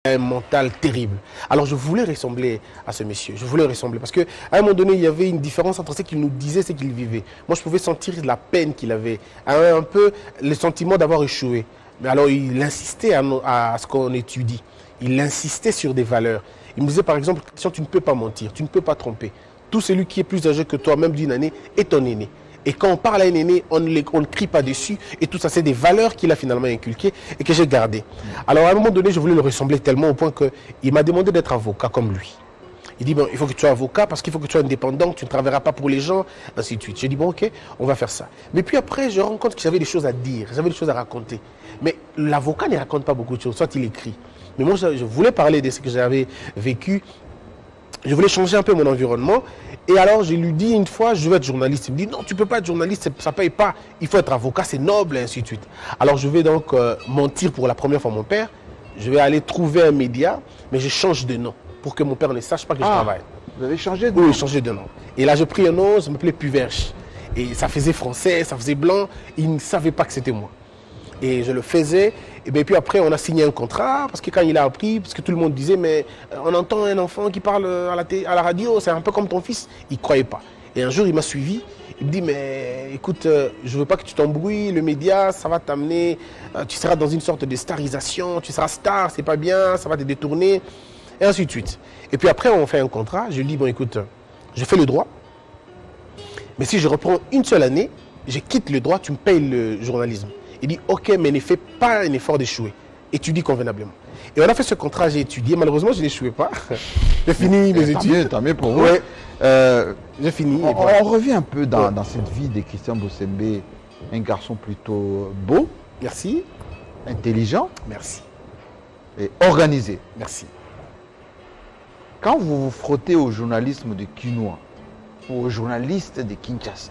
un mental terrible. Alors je voulais ressembler à ce monsieur, je voulais ressembler parce qu'à un moment donné il y avait une différence entre ce qu'il nous disait et ce qu'il vivait. Moi je pouvais sentir la peine qu'il avait, un peu le sentiment d'avoir échoué. Mais alors il insistait à ce qu'on étudie, il insistait sur des valeurs. Il me disait par exemple, Christian, tu ne peux pas mentir, tu ne peux pas tromper. Tout celui qui est plus âgé que toi, même d'une année, est ton aîné. Et quand on parle à un aîné, on ne crie pas dessus. Et tout ça, c'est des valeurs qu'il a finalement inculquées et que j'ai gardées. Alors, à un moment donné, je voulais le ressembler tellement au point qu'il m'a demandé d'être avocat comme lui. Il dit, bon, il faut que tu sois avocat parce qu'il faut que tu sois indépendant, que tu ne travailleras pas pour les gens, ainsi de suite. J'ai dit, bon, ok, on va faire ça. Mais puis après, je rends compte que j'avais des choses à dire, j'avais des choses à raconter. Mais l'avocat ne raconte pas beaucoup de choses, soit il écrit. Mais moi, je voulais parler de ce que j'avais vécu. Je voulais changer un peu mon environnement. Et alors, je lui dis une fois, je veux être journaliste. Il me dit, non, tu ne peux pas être journaliste, ça ne paye pas. Il faut être avocat, c'est noble, et ainsi de suite. Alors, je vais donc mentir pour la première fois à mon père. Je vais aller trouver un média, mais je change de nom pour que mon père ne sache pas que je travaille. Vous avez changé de nom? Oui, j'ai changé de nom. Et là, j'ai pris un nom, je m'appelais Puverche. Et ça faisait français, ça faisait blanc. Il ne savait pas que c'était moi. Et je le faisais. Et bien, puis après, on a signé un contrat, parce que quand il a appris, parce que tout le monde disait, mais on entend un enfant qui parle à la radio, c'est un peu comme ton fils. Il ne croyait pas. Et un jour, il m'a suivi. Il me dit, mais écoute, je ne veux pas que tu t'embrouilles, le média, ça va t'amener, tu seras dans une sorte de starisation, tu seras star, c'est pas bien, ça va te détourner, et ainsi de suite. Et puis après, on fait un contrat. Je lui dis, bon, écoute, je fais le droit, mais si je reprends une seule année, je quitte le droit, tu me payes le journalisme. Il dit, ok, mais ne fais pas un effort d'échouer. Étudie convenablement. Et on a fait ce contrat, j'ai étudié. Malheureusement, je n'échouais pas. J'ai fini mes études. Tant mieux pour vous. Ouais. J'ai fini. On revient un peu dans cette vie de Christian Bossembe, un garçon plutôt beau. Merci. Intelligent. Merci. Et organisé. Merci. Quand vous vous frottez au journalisme de Quinoa, ou aux journalistes de Kinshasa,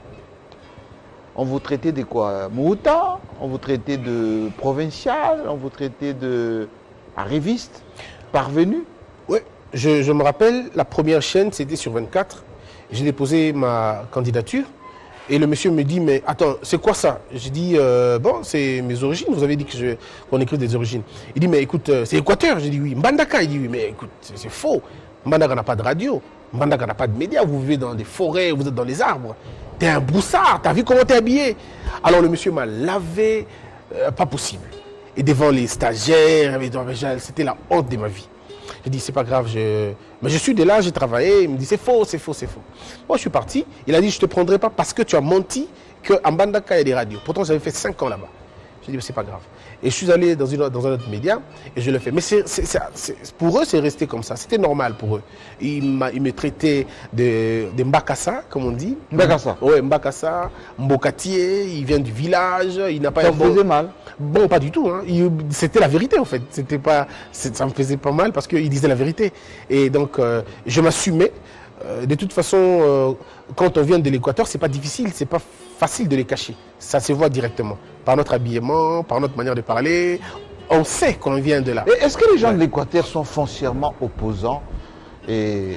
on vous traitait de quoi? Mouta? On vous traitait de provincial? On vous traitait de arriviste? Parvenu? Oui, je me rappelle, la première chaîne, c'était sur 24. J'ai déposé ma candidature. Et le monsieur me dit, mais attends, c'est quoi ça? J'ai dit, bon, c'est mes origines. Vous avez dit qu'on écrit des origines. Il dit, mais écoute, c'est Équateur. J'ai dit, oui. Mbandaka, il dit, oui, mais écoute, c'est faux. Mbandaka n'a pas de radio. Mbandaka n'a pas de médias. Vous vivez dans des forêts, vous êtes dans les arbres. T'es un broussard, t'as vu comment t'es habillé? Alors le monsieur m'a lavé, pas possible. Et devant les stagiaires, c'était la honte de ma vie. J'ai dit, c'est pas grave, mais je suis de là, j'ai travaillé. Il me dit, c'est faux, c'est faux, c'est faux. Moi, je suis parti. Il a dit, je ne te prendrai pas parce que tu as menti qu'en Mbandaka, il y a des radios. Pourtant, j'avais fait 5 ans là-bas. J'ai dit, c'est pas grave. Et je suis allé dans un autre média et je le fais. Mais pour eux, c'est resté comme ça. C'était normal pour eux. Ils me traitaient de Mbakassa, comme on dit. Mbakassa? Oui, Mbakassa, Mbokatier, il vient du village. Il n'a pas ça vous faisait mal? Bon, pas du tout. Hein. C'était la vérité, en fait. Ça me faisait pas mal parce qu'il disait la vérité. Et donc, je m'assumais. De toute façon, quand on vient de l'Équateur, c'est pas difficile, c'est pas facile de les cacher. Ça se voit directement. Par notre habillement, par notre manière de parler. On sait qu'on vient de là. Est-ce que les gens de l'Équateur sont foncièrement opposants et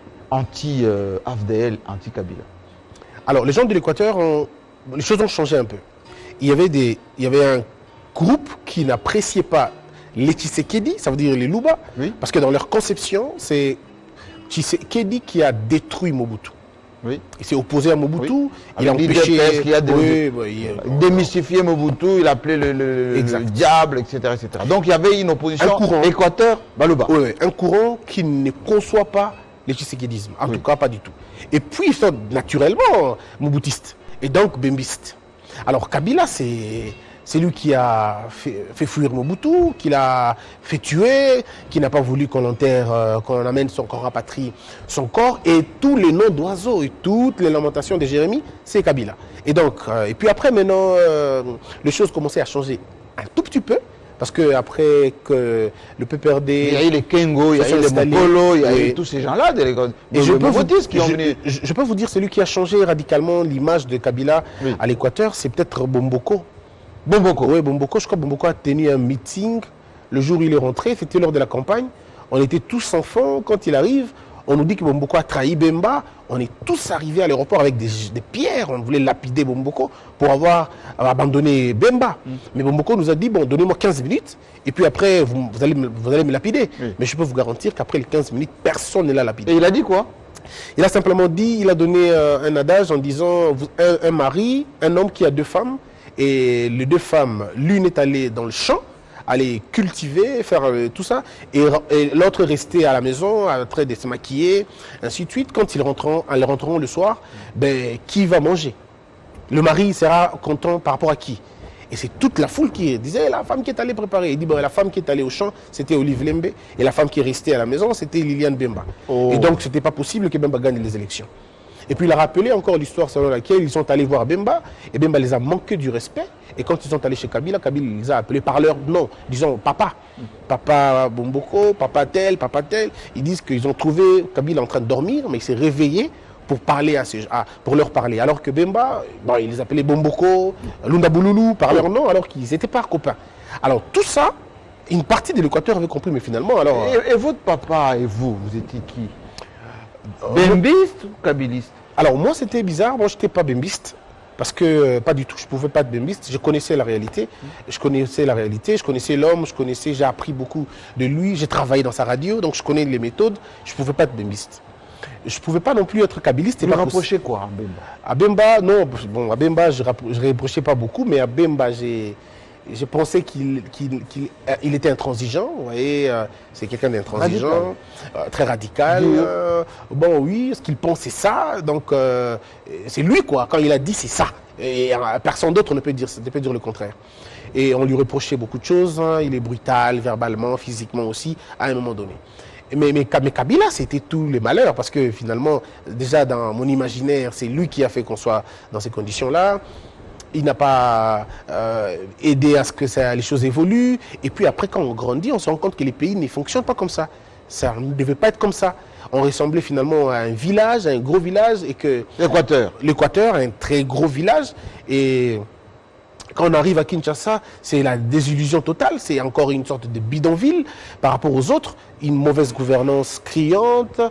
anti-AFDL, anti-Kabila? Alors, les gens de l'Équateur, les choses ont changé un peu. Il y avait un groupe qui n'appréciait pas les Tshisekedi, ça veut dire les Luba, oui. Parce que dans leur conception, c'est Tshisekedi qui a détruit Mobutu. Oui. Il s'est opposé à Mobutu, oui. Il a empêché... démystifié Mobutu, il appelait le diable, etc., etc. Donc il y avait une opposition Équateur-Baluba. Oui, un courant qui ne conçoit pas le tshisekédisme, en tout cas pas du tout. Et puis ils sont naturellement mobutistes, et donc bembistes. Alors Kabila, c'est lui qui a fait fuir Mobutu, qui l'a fait tuer, qui n'a pas voulu qu'on l'enterre, qu'on amène qu'on rapatrie son corps. Et tous les noms d'oiseaux et toutes les lamentations de Jérémie, c'est Kabila. Et donc, et puis après maintenant, les choses commençaient à changer un tout petit peu. Parce qu'après que le PPRD... Il y a eu les Kengo, il y a eu les Mokolo, il y a eu tous ces gens-là. Et je peux vous dire, celui qui a changé radicalement l'image de Kabila à l'Équateur, c'est peut-être Bomboko. Bomboko? Oui, Bomboko. Je crois que Bomboko a tenu un meeting le jour où il est rentré. C'était lors de la campagne. On était tous enfants. Quand il arrive, on nous dit que Bomboko a trahi Bemba. On est tous arrivés à l'aéroport avec des pierres. On voulait lapider Bomboko pour avoir abandonné Bemba. Mais Bomboko nous a dit, bon, donnez-moi 15 minutes, et puis après, vous allez me lapider. Oui. Mais je peux vous garantir qu'après les 15 minutes, personne ne l'a lapidé. Et il a dit quoi? Il a simplement dit, il a donné un adage en disant, un mari, un homme qui a 2 femmes, et les 2 femmes, l'une est allée dans le champ, aller cultiver, faire tout ça, et l'autre restait à la maison, en train de se maquiller, ainsi de suite. Quand ils rentreront le soir, ben, qui va manger? Le mari sera content par rapport à qui? Et c'est toute la foule qui disait, la femme qui est allée préparer. Il dit, bon, la femme qui est allée au champ, c'était Olive Lembe, et la femme qui est restée à la maison, c'était Liliane Bemba. Oh. Et donc, ce n'était pas possible que Bemba gagne les élections. Et puis il a rappelé encore l'histoire selon laquelle ils sont allés voir Bemba, et Bemba les a manqué du respect. Et quand ils sont allés chez Kabila, Kabila les a appelés par leur nom, disons papa. Papa Bomboko, papa tel, papa tel. Ils disent qu'ils ont trouvé Kabila en train de dormir, mais il s'est réveillé pour parler pour leur parler. Alors que Bemba, bon, il les appelait Bomboko, Lunda Bouloulou par leur nom, alors qu'ils n'étaient pas copains. Alors tout ça, une partie de l'Équateur avait compris, mais finalement, alors... Et votre papa et vous étiez qui? Bembiste ou kabiliste? Alors moi c'était bizarre, moi je n'étais pas bembiste, parce que pas du tout, je ne pouvais pas être bembiste, je connaissais la réalité, je connaissais l'homme, j'ai appris beaucoup de lui, j'ai travaillé dans sa radio, donc je connais les méthodes, je ne pouvais pas être bembiste. Je ne pouvais pas non plus être kabiliste. Vous reprochez quoi à Bemba? À Bemba, non, bon, à Bemba je ne reprochais pas beaucoup, mais à Bemba j'ai pensé qu'il était intransigeant, vous voyez, c'est quelqu'un d'intransigeant, très radical. Bon, oui, ce qu'il pense, c'est ça, donc c'est lui, quoi, quand il a dit, c'est ça. Et personne d'autre ne peut dire le contraire. Et on lui reprochait beaucoup de choses, hein, il est brutal, verbalement, physiquement aussi, à un moment donné. Mais Kabila, c'était tous les malheurs, parce que finalement, déjà dans mon imaginaire, c'est lui qui a fait qu'on soit dans ces conditions-là. Il n'a pas aidé à ce que les choses évoluent. Et puis après, quand on grandit, on se rend compte que les pays ne fonctionnent pas comme ça. Ça ne devait pas être comme ça. On ressemblait finalement à un village, à un gros village. Et que l'Équateur, un très gros village. Et quand on arrive à Kinshasa, c'est la désillusion totale. C'est encore une sorte de bidonville par rapport aux autres. Une mauvaise gouvernance criante.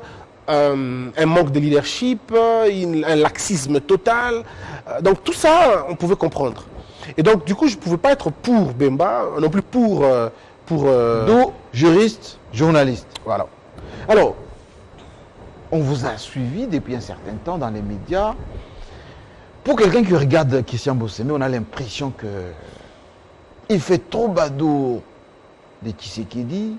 Un manque de leadership, un laxisme total. Donc tout ça, on pouvait comprendre. Et donc du coup, je ne pouvais pas être pour Bemba, non plus pour... D'où juriste, journaliste. Voilà. Alors, on vous a suivi depuis un certain temps dans les médias. Pour quelqu'un qui regarde Christian Bossémé, on a l'impression que il fait trop bado de Tshisekedi.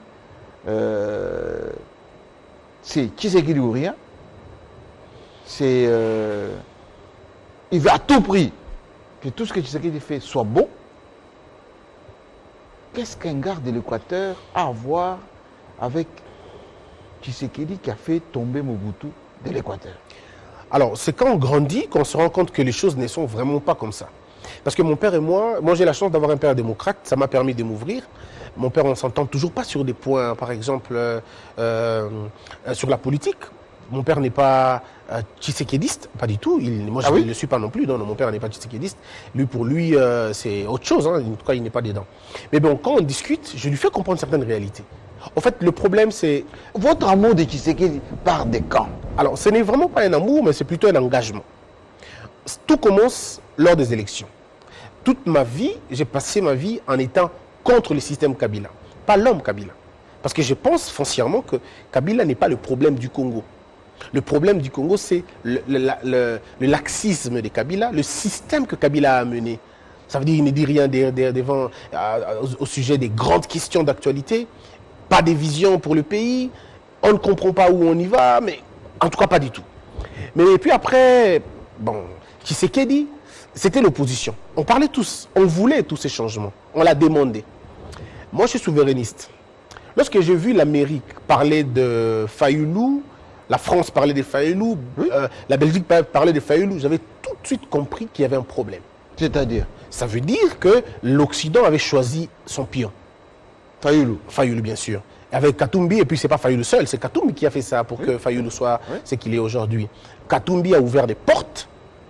C'est Tshisekedi ou rien. C'est... il veut à tout prix que tout ce que Tshisekedi fait soit bon. Qu'est-ce qu'un garde de l'Équateur a à voir avec Tshisekedi qui a fait tomber Mobutu de l'Équateur? Alors, c'est quand on grandit qu'on se rend compte que les choses ne sont vraiment pas comme ça. Parce que mon père et moi j'ai la chance d'avoir un père démocrate, ça m'a permis de m'ouvrir. Mon père, on ne s'entend toujours pas sur des points, par exemple, sur la politique. Mon père n'est pas tshisekédiste, pas du tout. Moi, je ne le suis pas non plus. Non, mon père n'est pas tshisekédiste. Pour lui, c'est autre chose. Hein. En tout cas, il n'est pas dedans. Mais bon, quand on discute, je lui fais comprendre certaines réalités. En fait, le problème, c'est... Votre amour de Tshisekedi part des camps? Alors, ce n'est vraiment pas un amour, mais c'est plutôt un engagement. Tout commence lors des élections. Toute ma vie, j'ai passé ma vie en étant contre le système Kabila, pas l'homme Kabila. Parce que je pense foncièrement que Kabila n'est pas le problème du Congo. Le problème du Congo, c'est le laxisme de Kabila, le système que Kabila a amené. Ça veut dire qu'il ne dit rien au sujet des grandes questions d'actualité, pas de vision pour le pays, on ne comprend pas où on y va, mais en tout cas pas du tout. Mais puis après, bon, Tshisekedi, c'était l'opposition. On parlait tous, on voulait tous ces changements, on l'a demandé. Moi, je suis souverainiste. Lorsque j'ai vu l'Amérique parler de Fayoulou, la France parler de Fayoulou, la Belgique parler de Fayoulou, j'avais tout de suite compris qu'il y avait un problème. C'est-à-dire? Ça veut dire que l'Occident avait choisi son pion. Fayoulou. Fayoulou, bien sûr. Avec Katumbi, et puis c'est pas Fayoulou seul, c'est Katumbi qui a fait ça pour que Fayoulou soit ce qu'il est aujourd'hui. Katumbi a ouvert des portes,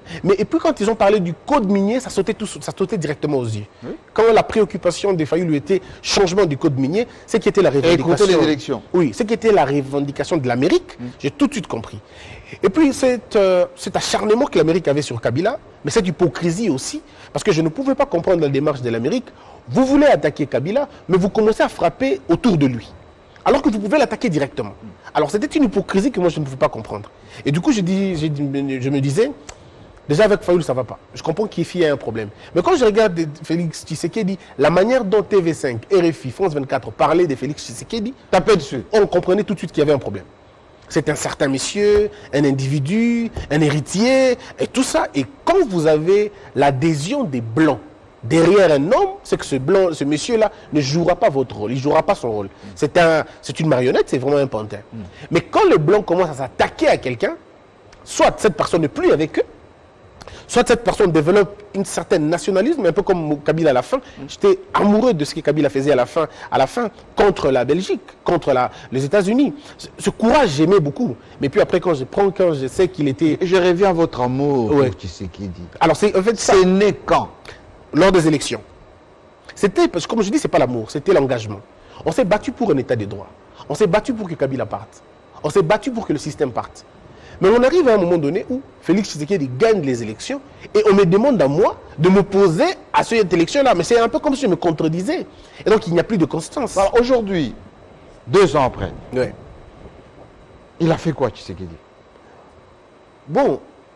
Mais et puis quand ils ont parlé du code minier, ça sautait directement aux yeux. Oui. Quand la préoccupation des Fayoulou était changement du code minier, c'est qui était la revendication. les élections. Oui, c'est qui était la revendication de l'Amérique. J'ai tout de suite compris. Et puis cet acharnement que l'Amérique avait sur Kabila, mais cette hypocrisie aussi, parce que je ne pouvais pas comprendre la démarche de l'Amérique. Vous voulez attaquer Kabila, mais vous commencez à frapper autour de lui. Alors que vous pouvez l'attaquer directement. Alors c'était une hypocrisie que moi je ne pouvais pas comprendre. Et du coup je me disais, déjà avec Fayoulou ça ne va pas. Je comprends qu'il y a un problème. Mais quand je regarde Félix Tshisekedi, la manière dont TV5, RFI, France 24 parlaient de Félix Tshisekedi, Tapez dessus. on comprenait tout de suite qu'il y avait un problème. C'est un certain monsieur, un individu, un héritier, et tout ça. Et quand vous avez l'adhésion des Blancs derrière un homme, c'est que ce monsieur-là ne jouera pas votre rôle, il ne jouera pas son rôle. C'est une marionnette, c'est vraiment un pantin. Mais quand les Blancs commencent à s'attaquer à quelqu'un, soit cette personne n'est plus avec eux, soit cette personne développe un certain nationalisme, un peu comme Kabila à la fin. J'étais amoureux de ce que Kabila faisait à la fin contre la Belgique, contre les États-Unis. Ce courage, j'aimais beaucoup. Mais puis après, quand je sais qu'il était... Et je reviens à votre amour Ouais. pour Tshisekedi. Alors, c'est en fait ça. C'est né quand? Lors des élections. C'était, parce que comme je dis, ce n'est pas l'amour, c'était l'engagement. On s'est battu pour un état de droit. On s'est battu pour que Kabila parte. On s'est battu pour que le système parte. Mais on arrive à un moment donné où Félix Tshisekedi gagne les élections et on me demande à moi de m'opposer à cette élection-là. Mais c'est un peu comme si je me contredisais. Et donc, il n'y a plus de constance. Alors aujourd'hui, 2 ans après, Ouais. il a fait quoi Tshisekedi? Bon.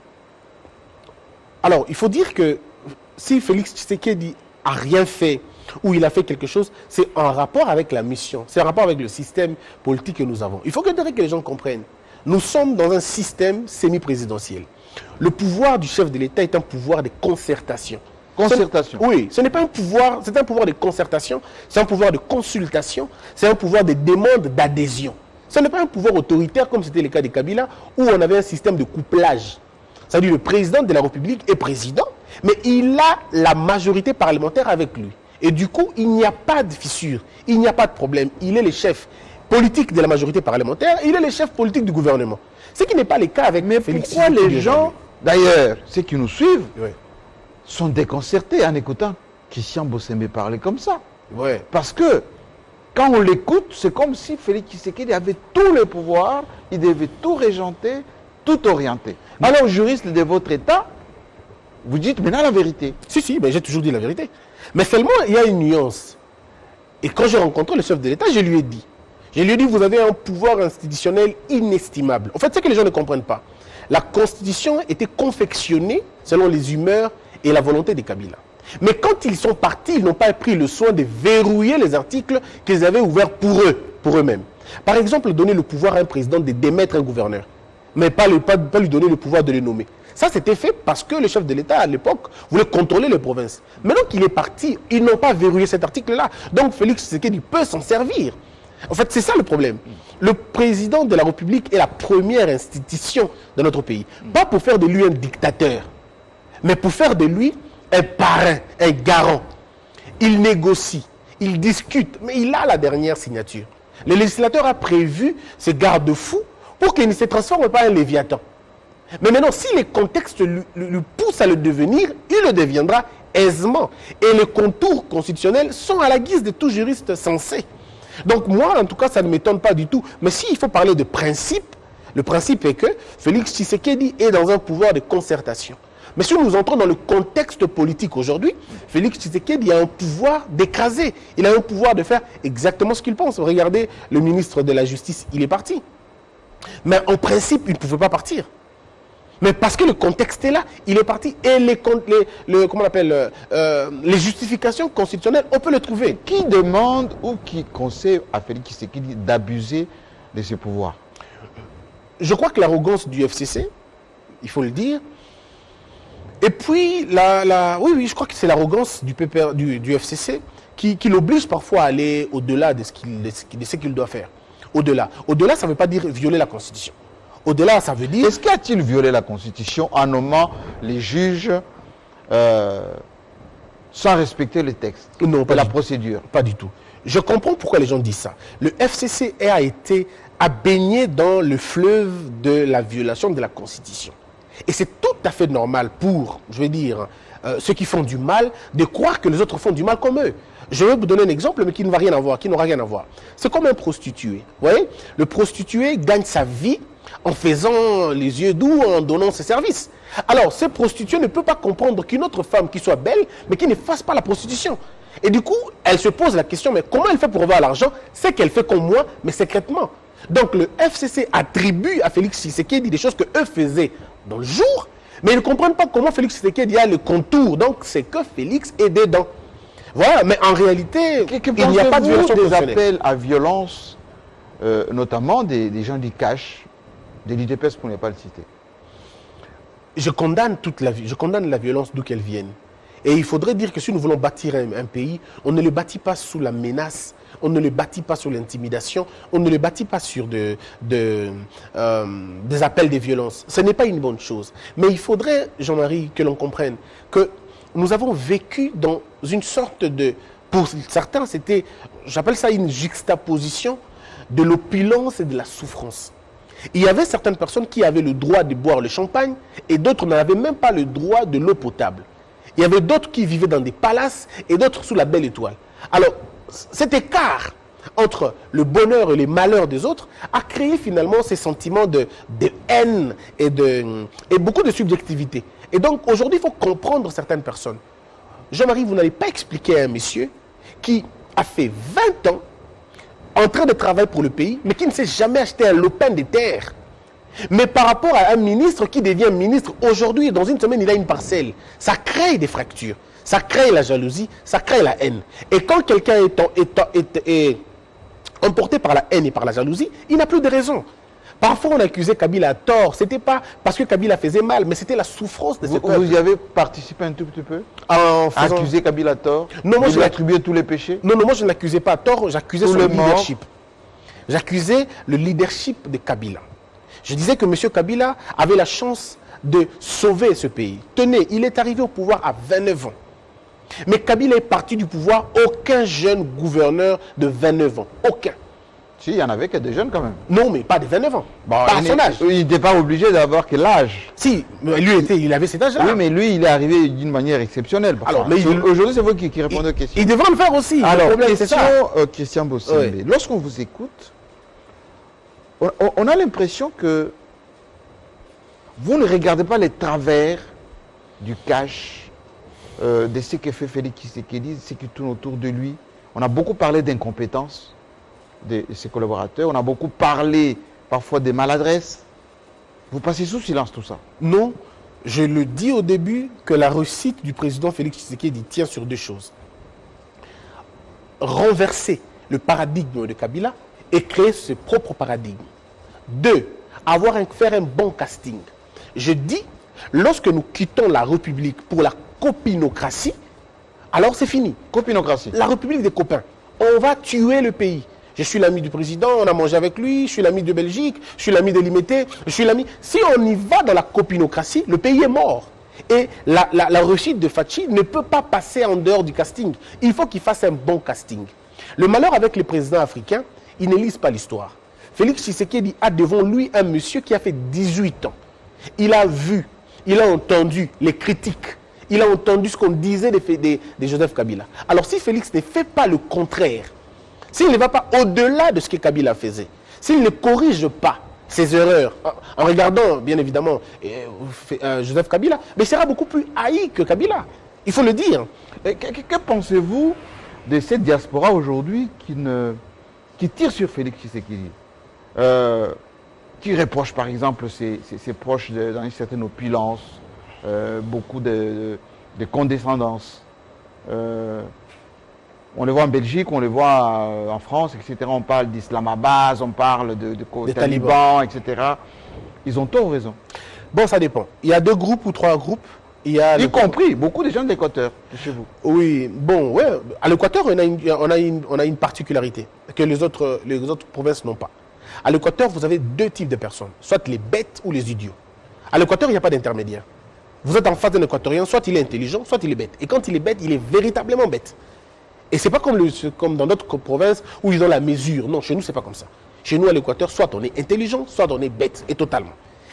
Alors, il faut dire que si Félix Tshisekedi a rien fait ou il a fait quelque chose, c'est en rapport avec la mission, c'est en rapport avec le système politique que nous avons. Il faut que les gens comprennent. Nous sommes dans un système semi-présidentiel. Le pouvoir du chef de l'État est un pouvoir de concertation. Concertation. Oui, ce n'est pas un pouvoir, c'est un pouvoir de concertation, c'est un pouvoir de consultation, c'est un pouvoir de demande d'adhésion. Ce n'est pas un pouvoir autoritaire comme c'était le cas de Kabila où on avait un système de couplage. C'est-à-dire le président de la République est président, mais il a la majorité parlementaire avec lui. Et du coup, il n'y a pas de fissure, il n'y a pas de problème. Il est le chef politique de la majorité parlementaire, il est le chef politique du gouvernement. Ce qui n'est pas le cas avec Félix Pourquoi Tshisekedi les gens, d'ailleurs, ceux qui nous suivent, Oui. sont déconcertés en écoutant Christian Bossembe parler comme ça? Ouais. Parce que quand on l'écoute, c'est comme si Félix Tshisekedi avait tous les pouvoirs, il devait tout régenter, tout orienter. Alors, juriste de votre État, vous dites maintenant la vérité. Si, mais j'ai toujours dit la vérité. Mais seulement, il y a une nuance. Et quand j'ai rencontré le chef de l'État, je lui ai dit, vous avez un pouvoir institutionnel inestimable. En fait, c'est que les gens ne comprennent pas. La Constitution était confectionnée selon les humeurs et la volonté des Kabila. Mais quand ils sont partis, ils n'ont pas pris le soin de verrouiller les articles qu'ils avaient ouverts pour eux-mêmes. Par exemple, donner le pouvoir à un président de démettre un gouverneur, mais pas lui donner le pouvoir de le nommer. Ça, c'était fait parce que le chef de l'État, à l'époque, voulait contrôler les provinces. Maintenant qu'il est parti, ils n'ont pas verrouillé cet article-là. Donc, Félix Tshisekedi peut s'en servir. En fait, c'est ça le problème. Le président de la République est la première institution de notre pays. Pas pour faire de lui un dictateur, mais pour faire de lui un parrain, un garant. Il négocie, il discute, mais il a la dernière signature. Le législateur a prévu ce garde-fou pour qu'il ne se transforme pas en léviathan. Mais maintenant, si les contextes lui poussent à le devenir, il le deviendra aisément. Et les contours constitutionnels sont à la guise de tout juriste sensé. Donc moi, en tout cas, ça ne m'étonne pas du tout. Mais s'il faut parler de principe, le principe est que Félix Tshisekedi est dans un pouvoir de concertation. Mais si nous entrons dans le contexte politique aujourd'hui, Félix Tshisekedi a un pouvoir d'écraser. Il a un pouvoir de faire exactement ce qu'il pense. Regardez, le ministre de la Justice, il est parti. Mais en principe, il ne pouvait pas partir. Mais parce que le contexte est là, il est parti. Et les justifications constitutionnelles, on peut les trouver. Qui demande ou qui conseille à Félix Tshisekedi d'abuser de ses pouvoirs? Je crois que l'arrogance du FCC, il faut le dire. Et puis, oui, je crois que c'est l'arrogance du FCC qui l'oblige parfois à aller au-delà de ce qu'il doit faire. Au-delà. Au-delà, ça ne veut pas dire violer la Constitution. Au-delà, ça veut dire... Est-ce qu'a-t-il violé la Constitution en nommant les juges sans respecter les textes? Non, pas la du tout. procédure. Pas du tout. Je comprends pourquoi les gens disent ça. Le FCC a baigné dans le fleuve de la violation de la Constitution. Et c'est tout à fait normal pour, je vais dire, ceux qui font du mal, de croire que les autres font du mal comme eux. Je vais vous donner un exemple, mais qui ne va rien avoir, qui n'aura rien à voir. C'est comme un prostitué. Vous voyez, le prostitué gagne sa vie en faisant les yeux doux, en donnant ses services. Alors, ce prostitué ne peut pas comprendre qu'une autre femme qui soit belle, mais qui ne fasse pas la prostitution. Et du coup, elle se pose la question, mais comment elle fait pour avoir l'argent? C'est qu'elle fait comme moi, mais secrètement. Donc, le FCC attribue à Félix Tshisekedi des choses qu'eux faisaient dans le jour, mais ils ne comprennent pas comment Félix Tshisekedi a le contour. Donc, c'est que Félix est dedans. Voilà, mais en réalité, il n'y a pas de violation des appels à violence, notamment des gens du cash, des l'UDPS pour ne pas le citer. Je condamne la violence d'où qu'elle vienne. Et il faudrait dire que si nous voulons bâtir un pays, on ne le bâtit pas sous la menace, on ne le bâtit pas sur l'intimidation, on ne le bâtit pas sur des appels de violence. Ce n'est pas une bonne chose. Mais il faudrait, Jean-Marie, que l'on comprenne que nous avons vécu dans une sorte de... Pour certains, c'était, j'appelle ça une juxtaposition de l'opulence et de la souffrance. Il y avait certaines personnes qui avaient le droit de boire le champagne et d'autres n'avaient même pas le droit de l'eau potable. Il y avait d'autres qui vivaient dans des palaces et d'autres sous la belle étoile. Alors, cet écart entre le bonheur et les malheurs des autres a créé finalement ces sentiments de haine et beaucoup de subjectivité. Et donc, aujourd'hui, il faut comprendre certaines personnes. Jean-Marie, vous n'allez pas expliquer à un monsieur qui a fait 20 ans en train de travailler pour le pays, mais qui ne s'est jamais acheté un lopin de terre. Mais par rapport à un ministre qui devient ministre aujourd'hui, dans une semaine, il a une parcelle. Ça crée des fractures, ça crée la jalousie, ça crée la haine. Et quand quelqu'un est emporté par la haine et par la jalousie, il n'a plus de raison. Parfois, on accusait Kabila à tort. Ce n'était pas parce que Kabila faisait mal, mais c'était la souffrance de ce peuple. Vous y avez participé un tout petit peu Accuser Kabila à tort? Non, moi, je lui attribuais tous les péchés? Non, moi, je ne l'accusais pas à tort, j'accusais son leadership. J'accusais le leadership de Kabila. Je disais que M. Kabila avait la chance de sauver ce pays. Tenez, il est arrivé au pouvoir à 29 ans. Mais Kabila est parti du pouvoir, aucun jeune gouverneur de 29 ans. Aucun. Si, il y en avait que des jeunes quand même. Non, mais pas de 29 ans. Bon, pas à son âge. Il n'était pas obligé d'avoir quel âge. Si, lui, il avait cet âge-là. Oui, mais lui, il est arrivé d'une manière exceptionnelle. Alors, aujourd'hui, c'est vous qui répondez aux questions. Il devrait le faire aussi. Alors, question, Christian Bossimbe. Oui. Lorsqu'on vous écoute, on a l'impression que vous ne regardez pas les travers du cash, de ce que fait Félix Tshisekedi, ce qui tourne autour de lui. On a beaucoup parlé d'incompétence de ses collaborateurs, on a beaucoup parlé parfois des maladresses. Vous passez sous silence tout ça? Non, je le dis au début que la réussite du président Félix Tshisekedi tient sur deux choses. Renverser le paradigme de Kabila et créer ses propres paradigmes. 2. Faire un bon casting. Je dis, lorsque nous quittons la République pour la copinocratie, alors c'est fini. Copinocratie. La République des copains. On va tuer le pays. Je suis l'ami du président, on a mangé avec lui, je suis l'ami de Belgique, je suis l'ami de l'Imité, je suis l'ami... Si on y va dans la copinocratie, le pays est mort. Et la réussite de Fachi ne peut pas passer en dehors du casting. Il faut qu'il fasse un bon casting. Le malheur avec les présidents africains, ils ne lisent pas l'histoire. Félix Tshisekedi a devant lui un monsieur qui a fait 18 ans. Il a vu, il a entendu les critiques, il a entendu ce qu'on disait de Joseph Kabila. Alors si Félix ne fait pas le contraire, s'il ne va pas au-delà de ce que Kabila faisait, s'il ne corrige pas ses erreurs, en regardant bien évidemment Joseph Kabila, mais il sera beaucoup plus haï que Kabila. Il faut le dire. Que pensez-vous de cette diaspora aujourd'hui qui tire sur Félix Tshisekedi, qui reproche par exemple ses proches dans une certaine opulence, beaucoup de condescendance. On le voit en Belgique, on le voit en France, etc. On parle d'Islamabad, on parle de talibans, etc. Ils ont tort ou raison? Bon, ça dépend. Il y a 2 groupes ou 3 groupes. Y compris beaucoup de gens de l'Équateur, chez vous. Oui, bon, ouais. À l'Équateur, on a une particularité que les autres provinces n'ont pas. À l'Équateur, vous avez 2 types de personnes, soit les bêtes ou les idiots. À l'Équateur, il n'y a pas d'intermédiaire. Vous êtes en face d'un Équatorien, soit il est intelligent, soit il est bête. Et quand il est bête, il est véritablement bête. Et ce n'est pas comme dans d'autres provinces où ils ont la mesure. Non, chez nous, ce n'est pas comme ça. Chez nous, à l'Équateur, soit on est intelligent, soit on est bête, et totalement.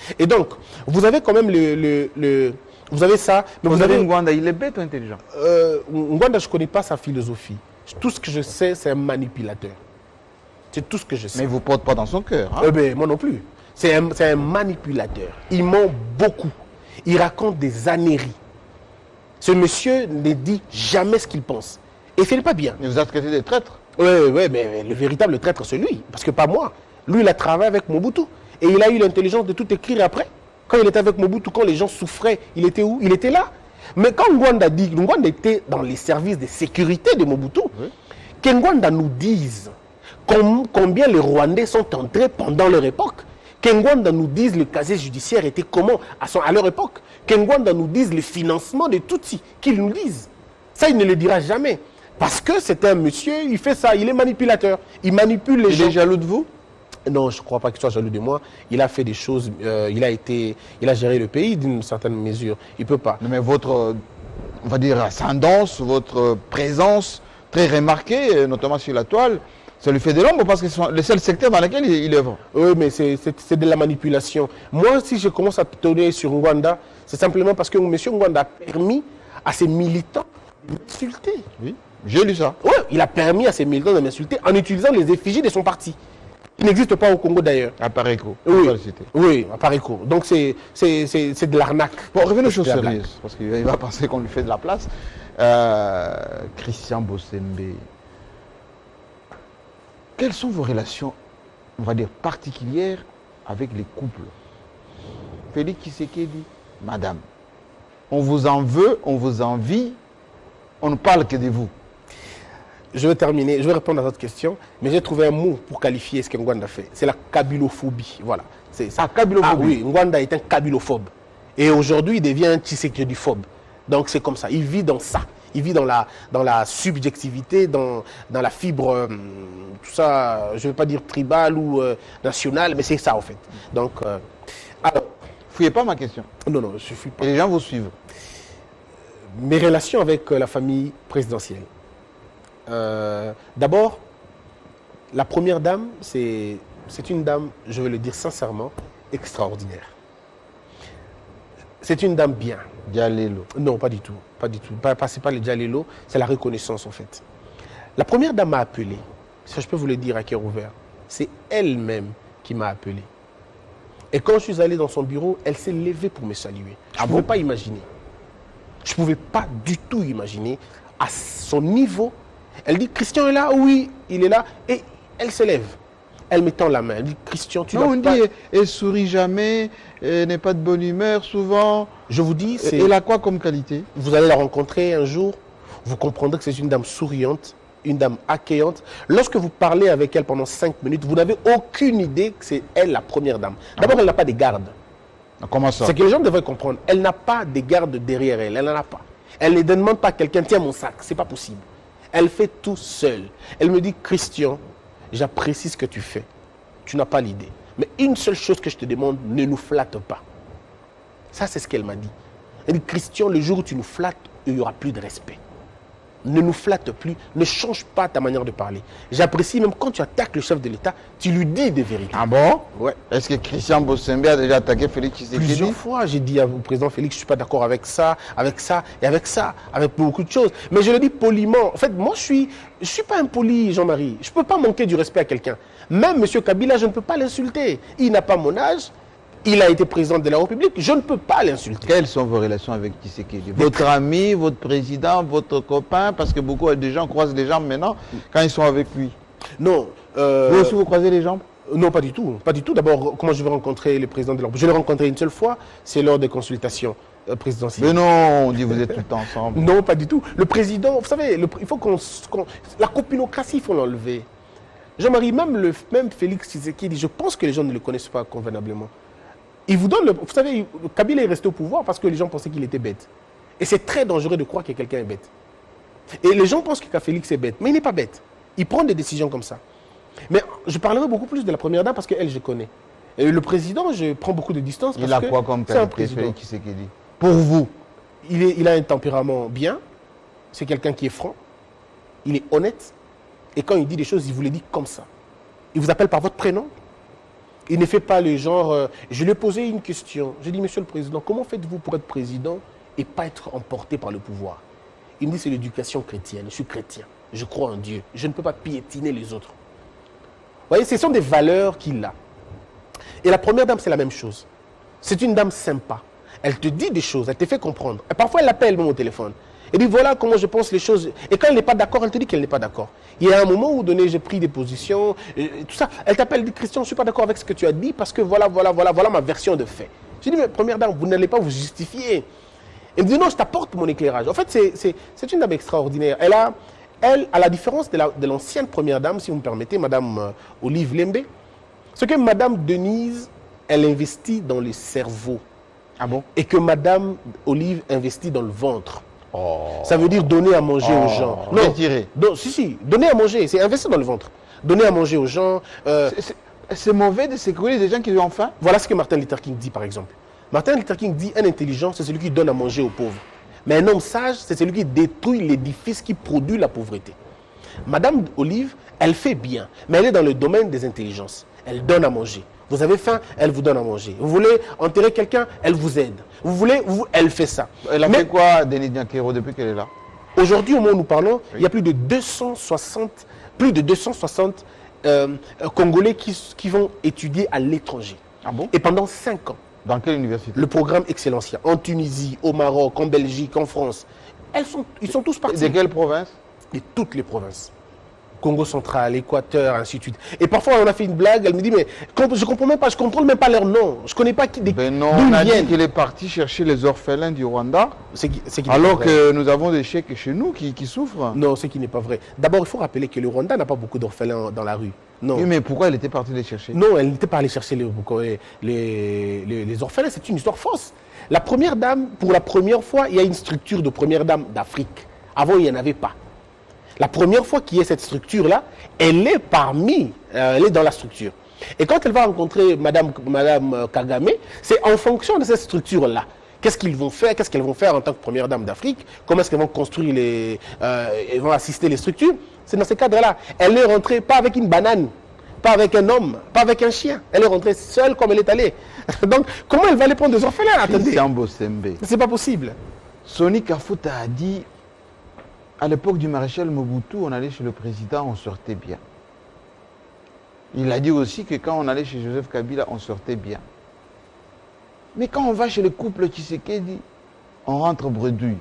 Et donc, vous avez quand même vous avez ça, mais Vous vous avez avez... Ngwanda, il est bête ou intelligent? Ngwanda, je ne connais pas sa philosophie. Tout ce que je sais, c'est un manipulateur. C'est tout ce que je sais. Mais il ne vous porte pas dans son cœur. Hein? Ben, moi non plus. C'est un manipulateur. Il ment beaucoup. Il raconte des âneries. Ce monsieur ne dit jamais ce qu'il pense. Et ce n'est pas bien. Il vous a traité de traître. Oui, mais le véritable traître, c'est lui. Parce que pas moi. Lui, il a travaillé avec Mobutu. Et il a eu l'intelligence de tout écrire après. Quand il était avec Mobutu, quand les gens souffraient, il était où? Il était là. Mais quand Ngwanda dit, Ngwanda était dans les services de sécurité de Mobutu, Oui. que Ngwanda nous dise combien les Rwandais sont entrés pendant leur époque, que Ngwanda nous dise le casier judiciaire était comment à leur époque, que Ngwanda nous dise le financement de Tutsi, qu'il nous dise. Ça, il ne le dira jamais. Parce que c'est un monsieur, il fait ça, il est manipulateur. Il manipule les gens. Il est jaloux de vous? Non, je ne crois pas qu'il soit jaloux de moi. Il a fait des choses, il a géré le pays d'une certaine mesure. Il ne peut pas. Non, mais votre, on va dire, ascendance, votre présence très remarquée, notamment sur la toile, ça lui fait de l'ombre parce que c'est le seul secteur dans lequel il œuvre. Oui, mais c'est de la manipulation. Moi, si je commence à tourner sur Ngwanda, c'est simplement parce que M. Ngwanda a permis à ses militants de m'insulter. Oui, j'ai lu ça. Oui, il a permis à ses militants de m'insulter en utilisant les effigies de son parti. Il n'existe pas au Congo d'ailleurs. À Pareco. Oui, Pas le citer. oui, à Pareco. Donc c'est de l'arnaque. Bon, revenons aux choses C'est de la blague. sérieuses, parce qu'il va penser qu'on lui fait de la place. Christian Bossembe, quelles sont vos relations, on va dire, particulières avec les couples? Félix Tshisekedi, madame, on vous en veut, on vous envie, on ne parle que de vous. Je vais terminer, je vais répondre à votre question, mais j'ai trouvé un mot pour qualifier ce que Ngwanda fait. C'est la kabylophobie. Voilà. C'est ça. Ah, kabylophobie. Ah oui, Ngwanda est un kabylophobe. Et aujourd'hui, il devient un tshisekidiphobe. Donc c'est comme ça. Il vit dans ça. Il vit dans la subjectivité, dans la fibre, tout ça, je ne vais pas dire tribal ou national, mais c'est ça en fait. Donc, alors, Fouillez pas ma question. non, je ne suis pas. Et les gens vous suivent. Mes relations avec la famille présidentielle. D'abord, la première dame, c'est une dame, je vais le dire sincèrement, extraordinaire. C'est une dame bien. Dialelo. Non, pas du tout. Pas du tout. C'est pas le Dialelo, c'est la reconnaissance en fait. La première dame m'a appelé. Ça, je peux vous le dire à cœur ouvert. C'est elle-même qui m'a appelé. Et quand je suis allé dans son bureau, elle s'est levée pour me saluer. Je ne pouvais pas imaginer. Je ne pouvais pas du tout imaginer à son niveau. Elle dit, Christian est là? Oui, il est là. Et elle se lève. Elle me tend la main. Elle dit, Christian, tu Non, on n'as pas... dit, elle sourit jamais, elle n'est pas de bonne humeur souvent. Je vous dis, Elle a quoi comme qualité? vous allez la rencontrer un jour, vous comprendrez que c'est une dame souriante, une dame accueillante. Lorsque vous parlez avec elle pendant 5 minutes, vous n'avez aucune idée que c'est elle la première dame. D'abord, elle n'a pas de garde. Comment ça? C'est que les gens devraient comprendre. Elle n'a pas de garde derrière elle. Elle n'en a pas. Elle ne demande pas à quelqu'un, tiens mon sac. C'est pas possible. Elle fait tout seule. Elle me dit, Christian, j'apprécie ce que tu fais. Tu n'as pas l'idée. Mais une seule chose que je te demande, ne nous flatte pas. Ça, c'est ce qu'elle m'a dit. Elle dit, Christian, le jour où tu nous flattes, il n'y aura plus de respect. Ne nous flatte plus, ne change pas ta manière de parler. J'apprécie même quand tu attaques le chef de l'État, tu lui dis des vérités. Ah bon? Ouais. Est-ce que Christian Bossembe a déjà attaqué Félix Plusieurs Tshisekedi? fois, j'ai dit au président Félix, je ne suis pas d'accord avec ça et avec ça, avec beaucoup de choses. Mais je le dis poliment. En fait, moi, je suis pas impoli, Jean-Marie. Je ne peux pas manquer du respect à quelqu'un. Même M. Kabila, je ne peux pas l'insulter. Il n'a pas mon âge. Il a été président de la République. Je ne peux pas l'insulter. Quelles sont vos relations avec Tshisekedi? Votre ami, votre président, votre copain? Parce que beaucoup de gens croisent les jambes maintenant quand ils sont avec lui. Non. Vous aussi, vous croisez les jambes? Non, pas du tout. Pas du tout. D'abord, comment je vais rencontrer le président de la République? Je l'ai rencontré une seule fois. C'est lors des consultations présidentielles. Mais non, on dit vous êtes tout le temps ensemble. Non, pas du tout. Le président, vous savez, il faut la copinocratie, il faut l'enlever. Jean-Marie, même Félix Tshisekedi, je pense que les gens ne le connaissent pas convenablement. Il vous donne vous savez, Kabila est resté au pouvoir parce que les gens pensaient qu'il était bête. Et c'est très dangereux de croire que quelqu'un est bête. Et les gens pensent que Félix est bête, mais il n'est pas bête. Il prend des décisions comme ça. Mais je parlerai beaucoup plus de la première dame parce qu'elle, je connais. Et le président, je prends beaucoup de distance. Il a quoi comme c'est un qualité, président. Félix Tshisekedi? Pour vous? Il a un tempérament bien. C'est quelqu'un qui est franc. Il est honnête. Et quand il dit des choses, il vous les dit comme ça. Il vous appelle par votre prénom. Il ne fait pas le genre... je lui ai posé une question. J'ai dit, Monsieur le Président, comment faites-vous pour être président et pas être emporté par le pouvoir? Il me dit, c'est l'éducation chrétienne. Je suis chrétien. Je crois en Dieu. Je ne peux pas piétiner les autres. Vous voyez, ce sont des valeurs qu'il a. Et la première dame, c'est la même chose. C'est une dame sympa. Elle te dit des choses, elle te fait comprendre. Et parfois, elle l'appelle même au téléphone. Elle dit, voilà comment je pense les choses. Et quand elle n'est pas d'accord, elle te dit qu'elle n'est pas d'accord. Il y a un moment où donné, j'ai pris des positions, tout ça. Elle t'appelle, elle dit, Christian, je ne suis pas d'accord avec ce que tu as dit parce que voilà ma version de fait. J'ai dit, mais première dame, vous n'allez pas vous justifier. Elle me dit, non, je t'apporte mon éclairage. En fait, c'est une dame extraordinaire. Elle, à la différence de l'ancienne première dame, si vous me permettez, Madame Olive Lembe, ce que Madame Denise, elle investit dans le cerveau. Ah bon? Et que Madame Olive investit dans le ventre. Oh. Ça veut dire donner à manger aux gens. Non, retirer. Si, donner à manger, c'est investir dans le ventre. Donner à manger aux gens. C'est mauvais de sécuriser des gens qui ont faim? Voilà ce que Martin Luther King dit, par exemple. Martin Luther King dit, un intelligent, c'est celui qui donne à manger aux pauvres. Mais un homme sage, c'est celui qui détruit l'édifice qui produit la pauvreté. Madame Olive, elle fait bien, mais elle est dans le domaine des intelligences. Elle donne à manger. Vous avez faim, elle vous donne à manger. Vous voulez enterrer quelqu'un, elle vous aide. Elle fait ça. Elle a fait quoi, Denis Diakero, depuis qu'elle est là? Aujourd'hui, au moment où nous parlons, oui, il y a plus de 260 Congolais qui vont étudier à l'étranger. Ah bon? Et pendant 5 ans. Dans quelle université? Le programme Excellencia. En Tunisie, au Maroc, en Belgique, en France. Ils sont tous partis. De quelle province? De toutes les provinces. Congo central, Équateur, ainsi de suite. Et parfois, on a fait une blague, elle me dit, mais je ne comprends même pas, je ne contrôle même pas leur nom. Je ne connais pas qui. Ben non, on a dit qu'il est parti chercher les orphelins du Rwanda, alors que nous avons des chèques chez nous qui souffrent. Non, ce qui n'est pas vrai. D'abord, il faut rappeler que le Rwanda n'a pas beaucoup d'orphelins dans la rue. Non. Oui, mais pourquoi elle était partie les chercher? Non, elle n'était pas allée chercher les orphelins, c'est une histoire fausse. La première dame, pour la première fois, il y a une structure de première dame d'Afrique. Avant, il n'y en avait pas. La première fois qu'il y a cette structure-là, elle est elle est dans la structure. Et quand elle va rencontrer Madame Kagame, c'est en fonction de cette structure-là. Qu'est-ce qu'ils vont faire? Qu'est-ce qu'elles vont faire en tant que première dame d'Afrique? Comment est-ce qu'elles vont construire elles vont assister les structures? C'est dans ce cadre-là. Elle est rentrée pas avec une banane, pas avec un homme, pas avec un chien. Elle est rentrée seule comme elle est allée. Donc, comment elle va aller prendre des orphelins? Attendez. C'est pas possible. Soni Kafuta a dit, à l'époque du maréchal Mobutu, on allait chez le président, on sortait bien. Il a dit aussi que quand on allait chez Joseph Kabila, on sortait bien. Mais quand on va chez le couple Tshisekedi, on rentre bredouille.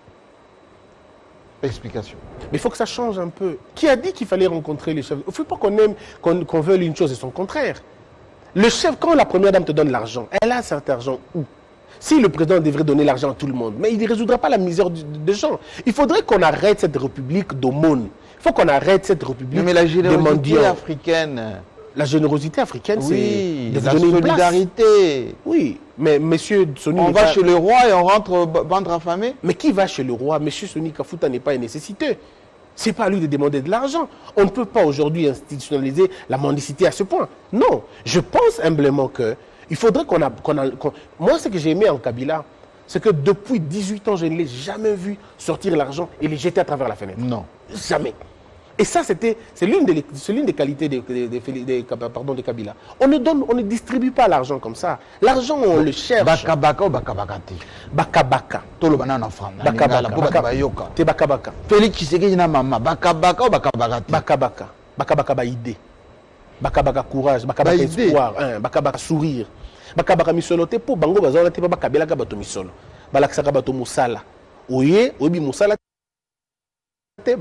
Explication. Mais il faut que ça change un peu. Qui a dit qu'il fallait rencontrer les chefs? Il ne faut pas qu'on veuille une chose et son contraire. Le chef, quand la première dame te donne l'argent, elle a cet argent où? Si le président devrait donner l'argent à tout le monde, mais il ne résoudra pas la misère des gens. Il faudrait qu'on arrête cette république d'aumône. Il faut qu'on arrête cette république mais la générosité africaine. La générosité africaine, oui, c'est la solidarité. Oui, mais monsieur Soni... On va chez le roi et on rentre ventre affamé. Mais qui va chez le roi? Monsieur Soni Kafuta n'est pas un nécessiteux. Ce n'est pas à lui de demander de l'argent. On ne peut pas aujourd'hui institutionnaliser la mendicité à ce point. Non, je pense humblement que il faudrait Moi, ce que j'ai aimé en Kabila, c'est que depuis 18 ans, je ne l'ai jamais vu sortir l'argent et les jeter à travers la fenêtre. Non. Jamais. Et ça, c'est l'une des qualités de Kabila. On ne distribue pas l'argent comme ça. L'argent, on le cherche. Baka baka ou baka bakati? Baka baka. Tout le banana en France. Baka baka. Te baka baka. Félix Tshisekedi na maman. Baka baka ou baka bakati? Baka baka. Baka baka ba idée. Baka baka courage. Baka baka espoir. Baka baka sourire. Baka baka misolo te po bango bazala te baka belaka bato misolo. Balakisaka bato musala. Oye, oyebi musala te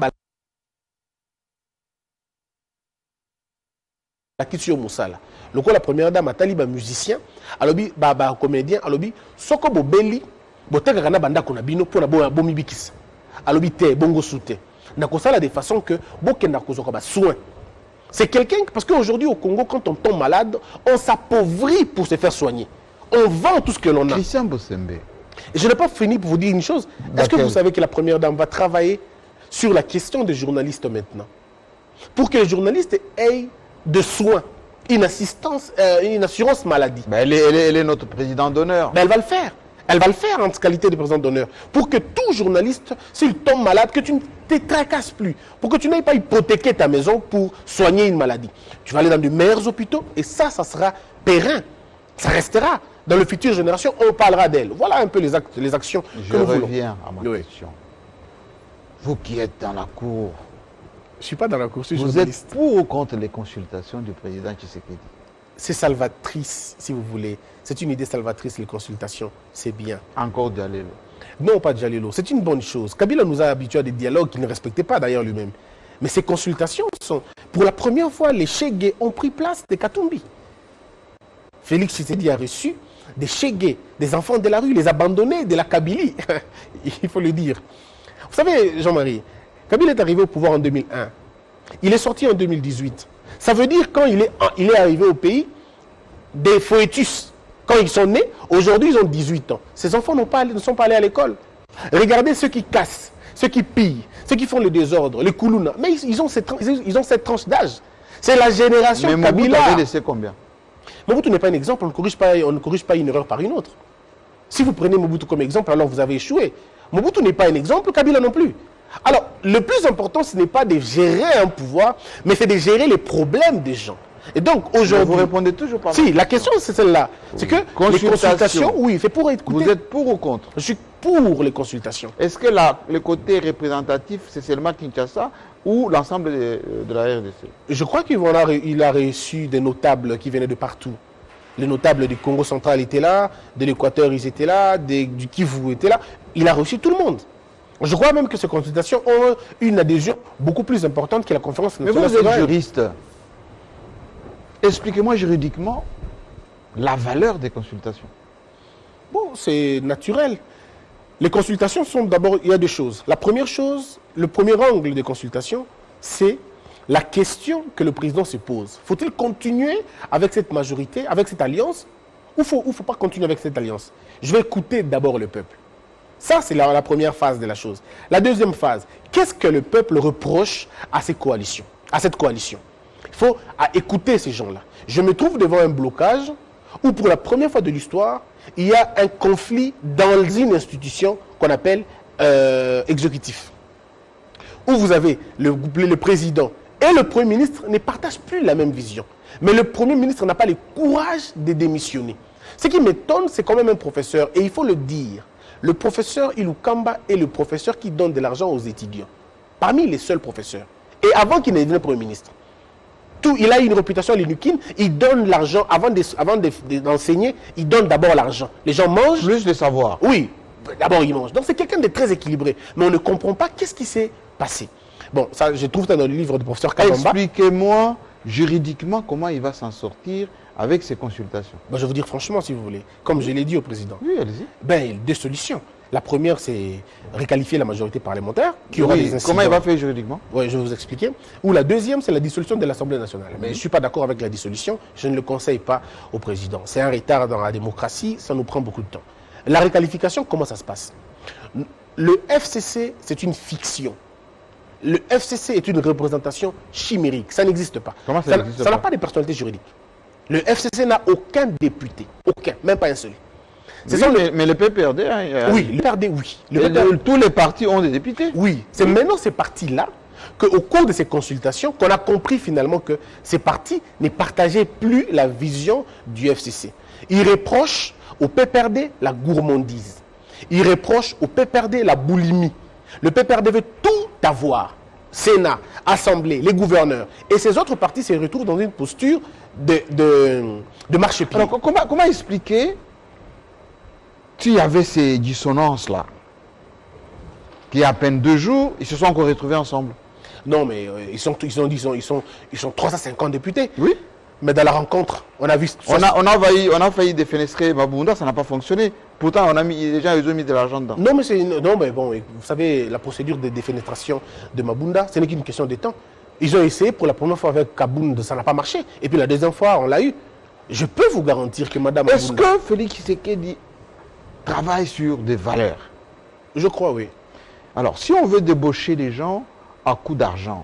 la kitio musala. Loko la première dame atali ba musicien, alobi ba comédien, alobi soko bo beli, boteka kana banda kona bino pona bo mibikisa. Alobi te bongo soute. Na kosala de façon que bokenda kozoka ba soin. C'est quelqu'un, parce qu'aujourd'hui au Congo, quand on tombe malade, on s'appauvrit pour se faire soigner. On vend tout ce que l'on a. Christian Bossembe. Et je n'ai pas fini pour vous dire une chose. Est-ce que vous savez que la première dame va travailler sur la question des journalistes maintenant? Pour que les journalistes aient de soins, une assurance maladie. Ben elle est notre présidente d'honneur. Ben elle va le faire. Elle va le faire en qualité de président d'honneur. Pour que tout journaliste, s'il tombe malade, que tu ne te tracasses plus. Pour que tu n'ailles pas hypothéquer ta maison pour soigner une maladie. Tu vas aller dans de meilleurs hôpitaux et ça sera périn. Ça restera. Dans le futur génération, on parlera d'elle. Voilà un peu les actions Je que nous voulons. reviens à ma question. Vous qui êtes dans la cour, Je ne suis pas dans la course, je suis vous journaliste. êtes pour ou contre les consultations du président Tshisekedi? C'est salvatrice, si vous voulez. C'est une idée salvatrice, les consultations. C'est bien. Encore Diallo. Non, pas Diallo. C'est une bonne chose. Kabila nous a habitués à des dialogues qu'il ne respectait pas d'ailleurs lui-même. Mais ces consultations sont... Pour la première fois, les Chegué ont pris place des Katumbi. Félix Tshisekedi a reçu des Chegué, des enfants de la rue, les abandonnés de la Kabylie. Il faut le dire. Vous savez, Jean-Marie, Kabila est arrivé au pouvoir en 2001. Il est sorti en 2018. Ça veut dire quand il est arrivé au pays, des foetus, quand ils sont nés, aujourd'hui ils ont 18 ans. Ces enfants ne sont pas allés à l'école. Regardez ceux qui cassent, ceux qui pillent, ceux qui font le désordre, les Koulouna. Mais ils ont cette tranche d'âge. C'est la génération Mais Kabila. Mobutu avait laissé combien? Mobutu n'est pas un exemple, on ne corrige pas une erreur par une autre. Si vous prenez Mobutu comme exemple, alors vous avez échoué. Mobutu n'est pas un exemple, Kabila non plus. Alors, le plus important, ce n'est pas de gérer un pouvoir, mais c'est de gérer les problèmes des gens. Et donc, aujourd'hui... Vous répondez toujours pas. Si, la question, c'est celle-là. C'est que les consultations, oui, c'est pour écouter. Vous êtes pour ou contre? Je suis pour les consultations. Est-ce que le côté représentatif, c'est seulement Kinshasa ou l'ensemble de la RDC? Je crois qu'il a reçu des notables qui venaient de partout. Les notables du Congo central étaient là, de l'Équateur, ils étaient là, du Kivu étaient là. Il a reçu tout le monde. Je crois même que ces consultations ont une adhésion beaucoup plus importante que la conférence nationale. Mais vous êtes juriste. Expliquez-moi juridiquement la valeur des consultations. Bon, c'est naturel. Les consultations sont d'abord, il y a deux choses. La première chose, le premier angle des consultations, c'est la question que le président se pose. Faut-il continuer avec cette majorité, avec cette alliance, ou faut pas continuer avec cette alliance? Je vais écouter d'abord le peuple. Ça, c'est la première phase de la chose. La deuxième phase, qu'est-ce que le peuple reproche à cette coalition? Il faut écouter ces gens-là. Je me trouve devant un blocage où, pour la première fois de l'histoire, il y a un conflit dans une institution qu'on appelle exécutif. Où vous avez le président et le Premier ministre ne partagent plus la même vision. Mais le Premier ministre n'a pas le courage de démissionner. Ce qui m'étonne, c'est quand même un professeur, et il faut le dire. Le professeur Iloukamba est le professeur qui donne de l'argent aux étudiants. Parmi les seuls professeurs. Et avant qu'il ne devienne Premier ministre. Il a une réputation à l'Inukine, il donne l'argent, avant d'enseigner, il donne d'abord l'argent. Les gens mangent. Plus de savoir. Oui, d'abord ils mangent. Donc c'est quelqu'un de très équilibré. Mais on ne comprend pas qu'est-ce qui s'est passé. Bon, ça je trouve dans le livre du professeur Kabamba. Expliquez-moi juridiquement comment il va s'en sortir avec ces consultations. Ben, je vais vous dire franchement, si vous voulez, comme je l'ai dit au président. Oui, allez-y. Ben, il y a deux solutions. La première, c'est requalifier la majorité parlementaire, qui aura des incidents. Comment il va faire juridiquement? Oui, je vais vous expliquer. Ou la deuxième, c'est la dissolution de l'Assemblée nationale. Mais je ne suis pas d'accord avec la dissolution, je ne le conseille pas au président. C'est un retard dans la démocratie, ça nous prend beaucoup de temps. La requalification, comment ça se passe? Le FCC, c'est une fiction. Le FCC est une représentation chimérique, ça n'existe pas. Comment ça n'existe pas? Ça n'a pas de personnalité juridique. Le FCC n'a aucun député, aucun, même pas un seul. Oui, mais le PPRD... Hein, oui, le PPRD, oui. Tous les partis ont des députés. Oui, c'est maintenant ces partis-là qu'au cours de ces consultations, qu'on a compris finalement que ces partis ne partageaient plus la vision du FCC. Ils reprochent au PPRD la gourmandise. Ils reprochent au PPRD la boulimie. Le PPRD veut tout avoir. Sénat, Assemblée, les gouverneurs. Et ces autres partis se retrouvent dans une posture de marchepied. Alors comment expliquer s'il y avait ces dissonances-là, qui à peine 2 jours, ils se sont encore retrouvés ensemble? Non, mais ils sont 350 députés. Oui. Mais dans la rencontre, on a vu... On a failli défenestrer Mabunda, ça n'a pas fonctionné. Pourtant, les gens ils ont mis de l'argent dedans. Non, mais bon, vous savez, la procédure de défenestration de Mabunda, ce n'est qu'une question de temps. Ils ont essayé pour la première fois avec Kabound, ça n'a pas marché. Et puis la deuxième fois, on l'a eu. Je peux vous garantir que Madame Est-ce que Félix Tshisekedi travaille sur des valeurs? Je crois, oui. Alors, si on veut débaucher les gens à coup d'argent,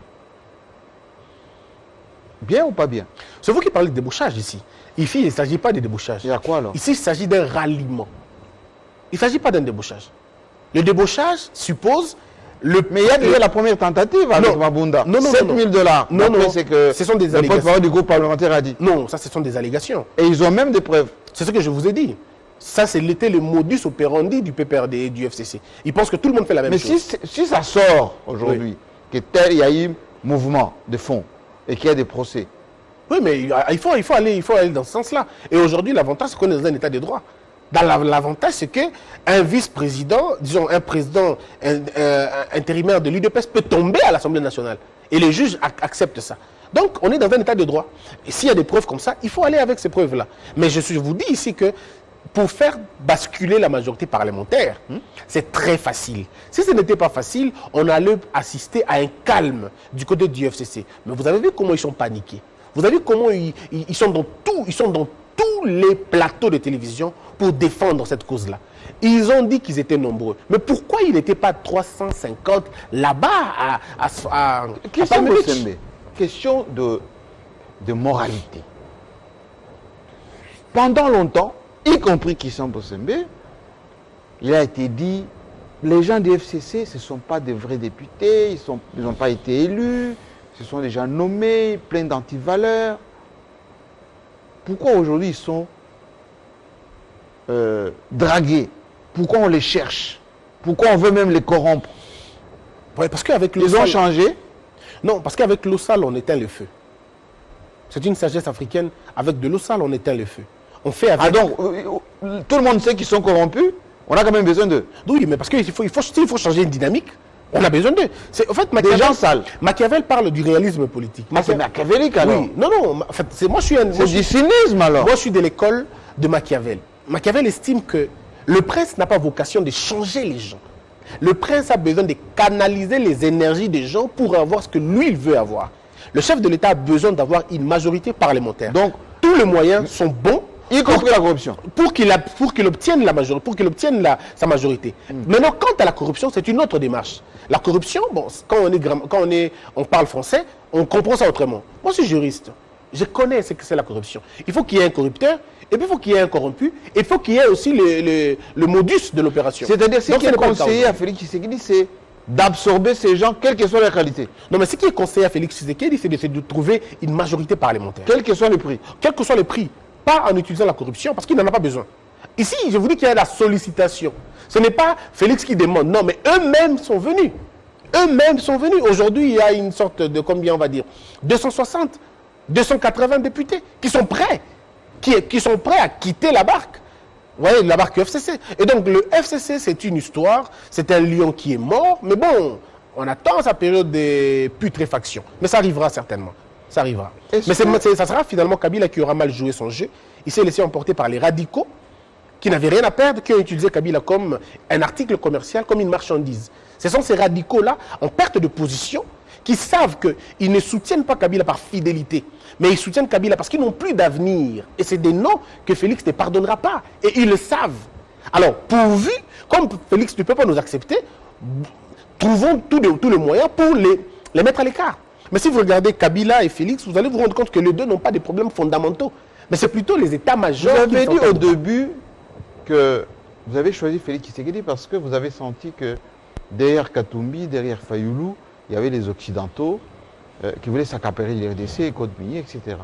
bien ou pas bien? C'est vous qui parlez de débauchage ici. Ici, il ne s'agit pas de débauchage. Il y a quoi alors? Ici, il s'agit d'un ralliement. Il ne s'agit pas d'un débauchage. Le débauchage suppose... Mais il y a déjà la première tentative avec Mabunda. Non, 7 000 $. Non, non, c'est que ce sont des le allégations. porte-parole du groupe parlementaire a dit. Non, ça, ce sont des allégations. Et ils ont même des preuves. C'est ce que je vous ai dit. Ça, c'était le modus operandi du PPRD et du FCC. Ils pensent que tout le monde fait la même Mais chose. si ça sort aujourd'hui, que tel il y a eu mouvement de fond et qu'il y a des procès. Oui, mais il faut aller dans ce sens-là. Et aujourd'hui, l'avantage, c'est qu'on est dans un état de droit. L'avantage, c'est qu'un vice-président, disons un président intérimaire de l'UDPS peut tomber à l'Assemblée nationale. Et les juges acceptent ça. Donc, on est dans un état de droit. Et s'il y a des preuves comme ça, il faut aller avec ces preuves-là. Mais je vous dis ici que pour faire basculer la majorité parlementaire, c'est très facile. Si ce n'était pas facile, on allait assister à un calme du côté du FCC. Mais vous avez vu comment ils sont paniqués. Vous avez vu comment ils sont dans tous les plateaux de télévision pour défendre cette cause-là. Ils ont dit qu'ils étaient nombreux. Mais pourquoi ils n'étaient pas 350 là-bas à Question de moralité. Pendant longtemps, y compris Kissan Bossembe, il a été dit, les gens du FCC, ce ne sont pas des vrais députés, ils n'ont pas été élus, ce sont des gens nommés, pleins d'antivaleurs. Pourquoi aujourd'hui ils sont dragués? Pourquoi on les cherche? Pourquoi on veut même les corrompre? Ouais, parce qu'avec ils ont changé? Non, parce qu'avec l'eau sale, on éteint le feu. C'est une sagesse africaine. Avec de l'eau sale, on éteint le feu. On fait avec... Ah donc, tout le monde sait qu'ils sont corrompus, on a quand même besoin d'eux. Oui, mais parce qu'il faut changer une dynamique, on a besoin d'eux. En fait, des gens sales. Machiavel parle du réalisme politique. C'est machiavélique alors? Oui, non. En fait, moi, je suis c'est du cynisme alors? Moi, je suis de l'école de Machiavel. Machiavel estime que le prince n'a pas vocation de changer les gens. Le prince a besoin de canaliser les énergies des gens pour avoir ce que lui, il veut avoir. Le chef de l'État a besoin d'avoir une majorité parlementaire. Donc, tous les moyens sont bons. Y compris la corruption. Pour qu'il obtienne la majorité, sa majorité. Maintenant, quant à la corruption, c'est une autre démarche. La corruption, bon, quand on parle français, on comprend ça autrement. Moi, je suis juriste. Je connais ce que c'est la corruption. Il faut qu'il y ait un corrupteur, et puis il faut qu'il y ait un corrompu, et il faut qu'il y ait aussi le modus de l'opération. C'est-à-dire ce qui est conseillé à Félix Tshisekedi, c'est d'absorber ces gens, quelle que soit leur qualité. Non, mais ce qui est conseillé à Félix Tshisekedi, c'est de trouver une majorité parlementaire. Quel que soit le prix. Quel que soit le prix. Pas en utilisant la corruption, parce qu'il n'en a pas besoin. Ici, je vous dis qu'il y a la sollicitation. Ce n'est pas Félix qui demande, non, mais eux-mêmes sont venus. Eux-mêmes sont venus. Aujourd'hui, il y a une sorte de, combien on va dire, 260, 280 députés qui sont prêts, qui sont prêts à quitter la barque. Vous voyez, la barque FCC. Et donc, le FCC, c'est une histoire, c'est un lion qui est mort, mais bon, on attend sa période de putréfaction. Mais ça arrivera certainement. Ça arrivera. Mais ça sera finalement Kabila qui aura mal joué son jeu. Il s'est laissé emporter par les radicaux qui n'avaient rien à perdre, qui ont utilisé Kabila comme un article commercial, comme une marchandise. Ce sont ces radicaux-là, en perte de position, qui savent qu'ils ne soutiennent pas Kabila par fidélité, mais ils soutiennent Kabila parce qu'ils n'ont plus d'avenir. Et c'est des noms que Félix ne pardonnera pas. Et ils le savent. Alors, pourvu, comme Félix ne peut pas nous accepter, trouvons tous les moyens pour les mettre à l'écart. Mais si vous regardez Kabila et Félix, vous allez vous rendre compte que les deux n'ont pas de problèmes fondamentaux. Mais c'est plutôt les états-majors. Vous avez dit au début que vous avez choisi Félix Tshisekedi parce que vous avez senti que derrière Katumbi, derrière Fayoulou, il y avait les Occidentaux qui voulaient s'accaparer l'RDC, Côte Minier, etc.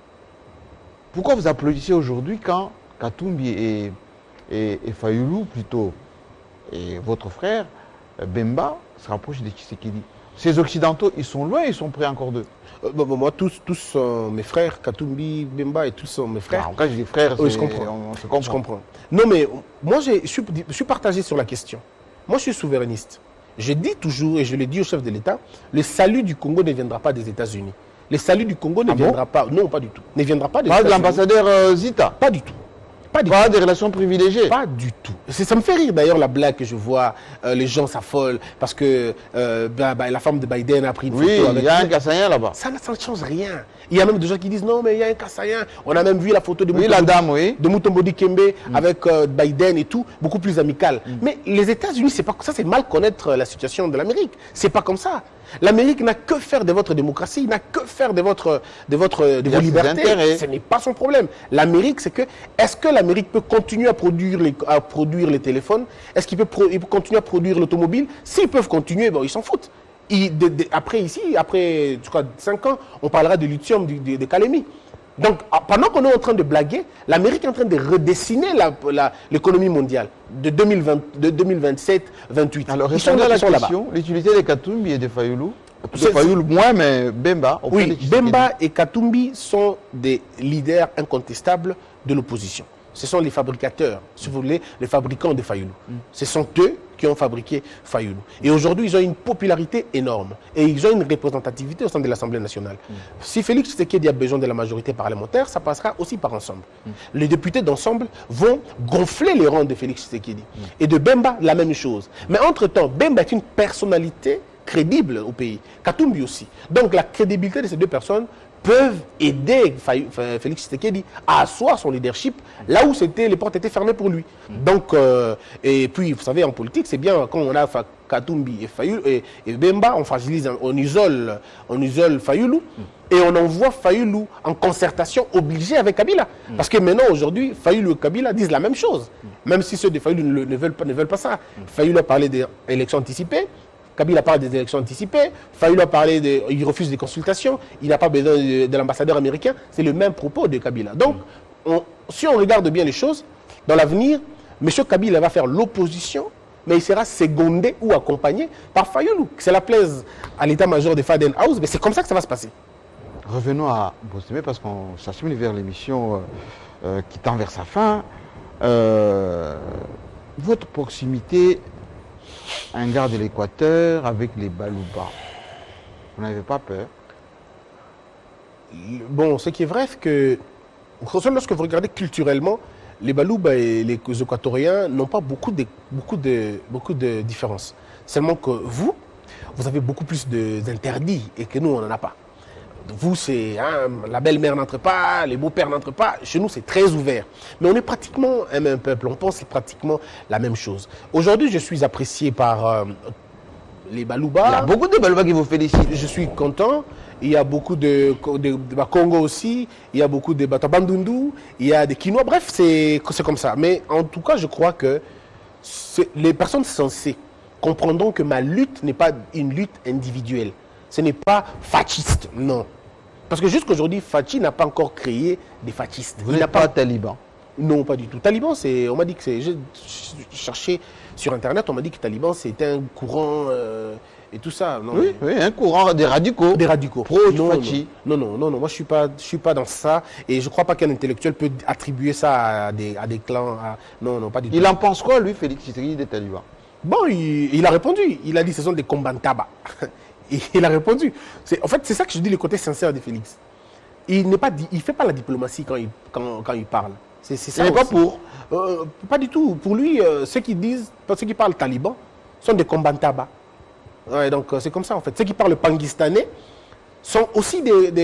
Pourquoi vous applaudissez aujourd'hui quand Katumbi et Fayoulou, plutôt, et votre frère, Bemba, se rapprochent de Tshisekedi? Ces Occidentaux, ils sont loin, ils sont près encore d'eux. Moi, tous sont mes frères, Katumbi, Bemba, et tous sont mes frères. Quand je dis frères, oui, je comprends. On se comprend. Je comprends. Non, mais moi, je suis partagé sur la question. Moi, je suis souverainiste. Je dis toujours, et je le dis au chef de l'État, le salut du Congo ne viendra pas des États-Unis. Le salut du Congo ne viendra pas, non, pas du tout. Ne viendra pas des États-Unis. Pas de l'ambassadeur Zita? Pas du tout. Pas des relations privilégiées? Pas du tout. Ça me fait rire d'ailleurs la blague que je vois, les gens s'affolent parce que la femme de Biden a pris une photo avec... Oui, il y a un Kassaïen là-bas. Ça ne change rien. Il y a même des gens qui disent non, mais il y a un Kassaïen. On a même vu la photo de Mutombo Dikembe avec Biden et tout, beaucoup plus amicale. Mais les États-Unis, c'est pas ça, c'est mal connaître la situation de l'Amérique. C'est pas comme ça. L'Amérique n'a que faire de votre démocratie, n'a que faire de vos libertés. Ce n'est pas son problème. L'Amérique, c'est que, est-ce que l'Amérique peut continuer à produire les téléphones? Est-ce qu'il peut continuer à produire l'automobile? S'ils peuvent continuer, bon, ils s'en foutent. Après, je crois, 5 ans, on parlera de lithium de Calémie. Donc, pendant qu'on est en train de blaguer, l'Amérique est en train de redessiner l'économie mondiale de 2027-28. Alors, répondez à la question, l'utilité de Katumbi et de Fayulu. De Fayulu moins, mais Bemba. Oui, Bemba et Katumbi sont des leaders incontestables de l'opposition. Ce sont les fabricateurs, si vous voulez, les fabricants de Fayulu. Ce sont eux qui ont fabriqué Fayulu. Et aujourd'hui, ils ont une popularité énorme. Et ils ont une représentativité au sein de l'Assemblée nationale. Si Félix Tshisekedi a besoin de la majorité parlementaire, ça passera aussi par Ensemble. Les députés d'Ensemble vont gonfler les rangs de Félix Tshisekedi. Et de Bemba, la même chose. Mais entre-temps, Bemba est une personnalité crédible au pays. Katumbi aussi. Donc la crédibilité de ces deux personnes peuvent aider Félix Tshisekedi à asseoir son leadership là où les portes étaient fermées pour lui. Donc, et puis, vous savez, en politique, c'est bien quand on a Katumbi et Bemba, on fragilise, on isole Fayulu et on envoie Fayulu en concertation obligée avec Kabila. Parce que maintenant, aujourd'hui, Fayulu et Kabila disent la même chose. Même si ceux de Fayulu ne veulent pas ça. Fayulu a parlé d'élections anticipées. Kabila parle des élections anticipées, Fayulu a parlé il refuse des consultations, il n'a pas besoin de l'ambassadeur américain, c'est le même propos de Kabila. Donc, si on regarde bien les choses, dans l'avenir, M. Kabila va faire l'opposition, mais il sera secondé ou accompagné par Fayulu. Que cela plaise à l'état-major de Faden House, mais c'est comme ça que ça va se passer. Revenons à Bostemé parce qu'on s'achemine vers l'émission qui tend vers sa fin. Votre proximité un gars de l'Équateur avec les Balouba. Vous n'avez pas peur? Bon, ce qui est vrai, c'est que lorsque vous regardez culturellement, les Balouba et les Équatoriens n'ont pas beaucoup de différences. Seulement que vous avez beaucoup plus d'interdits et que nous, on n'en a pas. Vous, c'est la belle-mère n'entre pas, les beaux-pères n'entrent pas. Chez nous, c'est très ouvert. Mais on est pratiquement un même peuple. On pense pratiquement la même chose. Aujourd'hui, je suis apprécié par les Balouba. Il y a beaucoup de Balouba qui vous félicitent. Je suis content. Il y a beaucoup de Congo aussi. Il y a beaucoup de Batabandundu. Il y a des Quinois. Bref, c'est comme ça. Mais en tout cas, je crois que les personnes sensées comprendront que ma lutte n'est pas une lutte individuelle. Ce n'est pas fasciste, non. Parce que jusqu'aujourd'hui, Fachi n'a pas encore créé des fascistes. Vous n'êtes pas taliban? Non, pas du tout. Taliban, on m'a dit que c'est... J'ai cherché sur Internet, on m'a dit que Taliban, c'était un courant et tout ça. Non, oui, un courant des radicaux. Des radicaux. Pro-Fachi. Non, moi je suis pas dans ça. Et je ne crois pas qu'un intellectuel peut attribuer ça à des clans. Non, pas du tout. Il en pense quoi, lui, Félix Tshisekedi, des talibans? Bon, il a répondu. Il a dit que ce sont des combantaba. Il a répondu. En fait, c'est ça que je dis, le côté sincère de Félix. Il ne fait pas la diplomatie quand il parle. C'est ça. Il n'est pas pour. Pas du tout. Pour lui, ceux qui parlent taliban sont des combantaba. Ouais, donc c'est comme ça en fait. Ceux qui parlent pangistanais sont aussi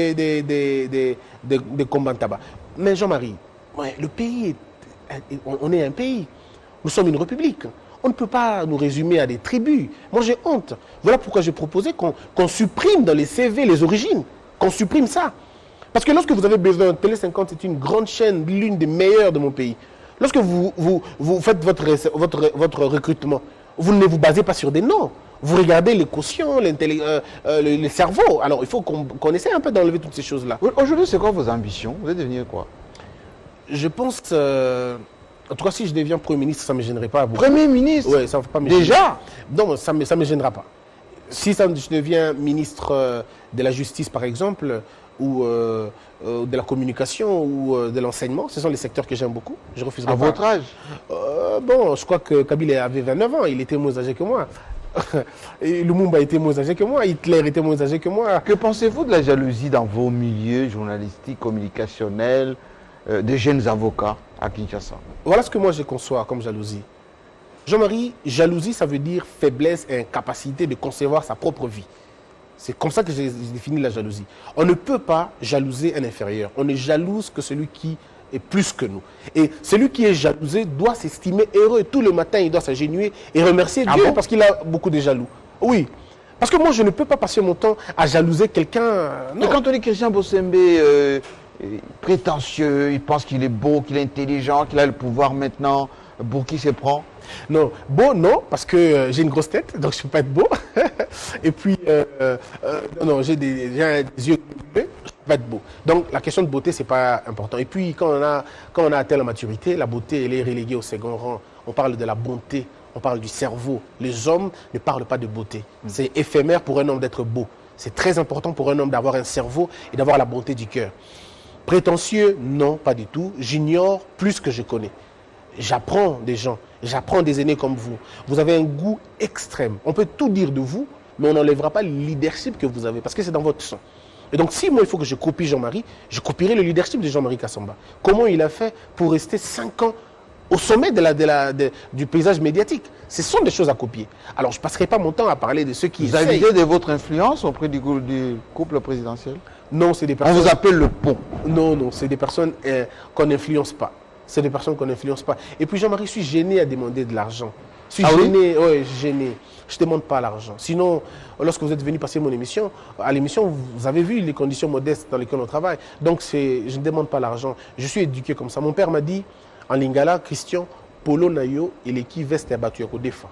des combantaba. Mais Jean-Marie, le pays, on est un pays. Nous sommes une république. On ne peut pas nous résumer à des tribus. Moi, j'ai honte. Voilà pourquoi j'ai proposé qu'on supprime dans les CV les origines. Qu'on supprime ça. Parce que lorsque vous avez besoin, Télé 50, c'est une grande chaîne, l'une des meilleures de mon pays. Lorsque vous faites votre recrutement, vous ne vous basez pas sur des noms. Vous regardez les quotients, les cerveaux. Alors, il faut qu'on essaie un peu d'enlever toutes ces choses-là. Aujourd'hui, c'est quoi vos ambitions? Vous allez devenir quoi? Je pense... En tout cas, si je deviens Premier ministre, ça ne me gênerait pas. Premier ministre? Oui, ça ne va pas me gêner. Déjà? Non, ça ne me gênera pas. Si je deviens ministre de la Justice, par exemple, ou de la communication, ou de l'enseignement, ce sont les secteurs que j'aime beaucoup. Je refuserai pas. À votre âge? Bon, je crois que Kabila avait 29 ans. Il était moins âgé que moi. Et Lumumba était moins âgé que moi. Hitler était moins âgé que moi. Que pensez-vous de la jalousie dans vos milieux journalistiques, communicationnels, des jeunes avocats à Kinshasa? Voilà ce que moi je conçois comme jalousie. Jean-Marie, jalousie, ça veut dire faiblesse et incapacité de concevoir sa propre vie. C'est comme ça que j'ai défini la jalousie. On ne peut pas jalouser un inférieur. On ne jalouse que celui qui est plus que nous. Et celui qui est jalousé doit s'estimer heureux. Tout le matin, il doit s'agenouiller et remercier Dieu parce qu'il a beaucoup de jaloux. Oui. Parce que moi, je ne peux pas passer mon temps à jalouser quelqu'un. Mais quand on dit Christian Bossembe prétentieux, il pense qu'il est beau, qu'il est intelligent, qu'il a le pouvoir maintenant, pour qui se prend? Non, beau, non, parce que j'ai une grosse tête, donc je ne peux pas être beau. Et puis, non, j'ai des yeux bleus, je ne peux pas être beau. Donc, la question de beauté, ce n'est pas important. Et puis, quand on a atteint la maturité, la beauté, elle est reléguée au second rang. On parle de la bonté, on parle du cerveau. Les hommes ne parlent pas de beauté. C'est éphémère pour un homme d'être beau. C'est très important pour un homme d'avoir un cerveau et d'avoir la bonté du cœur. Prétentieux, non, pas du tout. J'ignore plus que je connais. J'apprends des gens, j'apprends des aînés comme vous. Vous avez un goût extrême. On peut tout dire de vous, mais on n'enlèvera pas le leadership que vous avez, parce que c'est dans votre sang. Et donc, si moi, il faut que je copie Jean-Marie, je copierai le leadership de Jean-Marie Kassamba. Comment il a fait pour rester 5 ans au sommet du paysage médiatique? Ce sont des choses à copier. Alors, je ne passerai pas mon temps à parler de ceux qui Vous avez idée de votre influence auprès du couple présidentiel? Non, c'est des personnes... On vous appelle le pont. Non, non, c'est des personnes qu'on n'influence pas. C'est des personnes qu'on n'influence pas. Et puis Jean-Marie, je suis gêné à demander de l'argent. Je suis gêné, oui, gêné. Je ne demande pas l'argent. Sinon, lorsque vous êtes venu passer mon émission, à l'émission, vous avez vu les conditions modestes dans lesquelles on travaille. Donc, je ne demande pas l'argent. Je suis éduqué comme ça. Mon père m'a dit, en lingala, Christian, Polo Nayo et l'équipe veste abattu au défunt.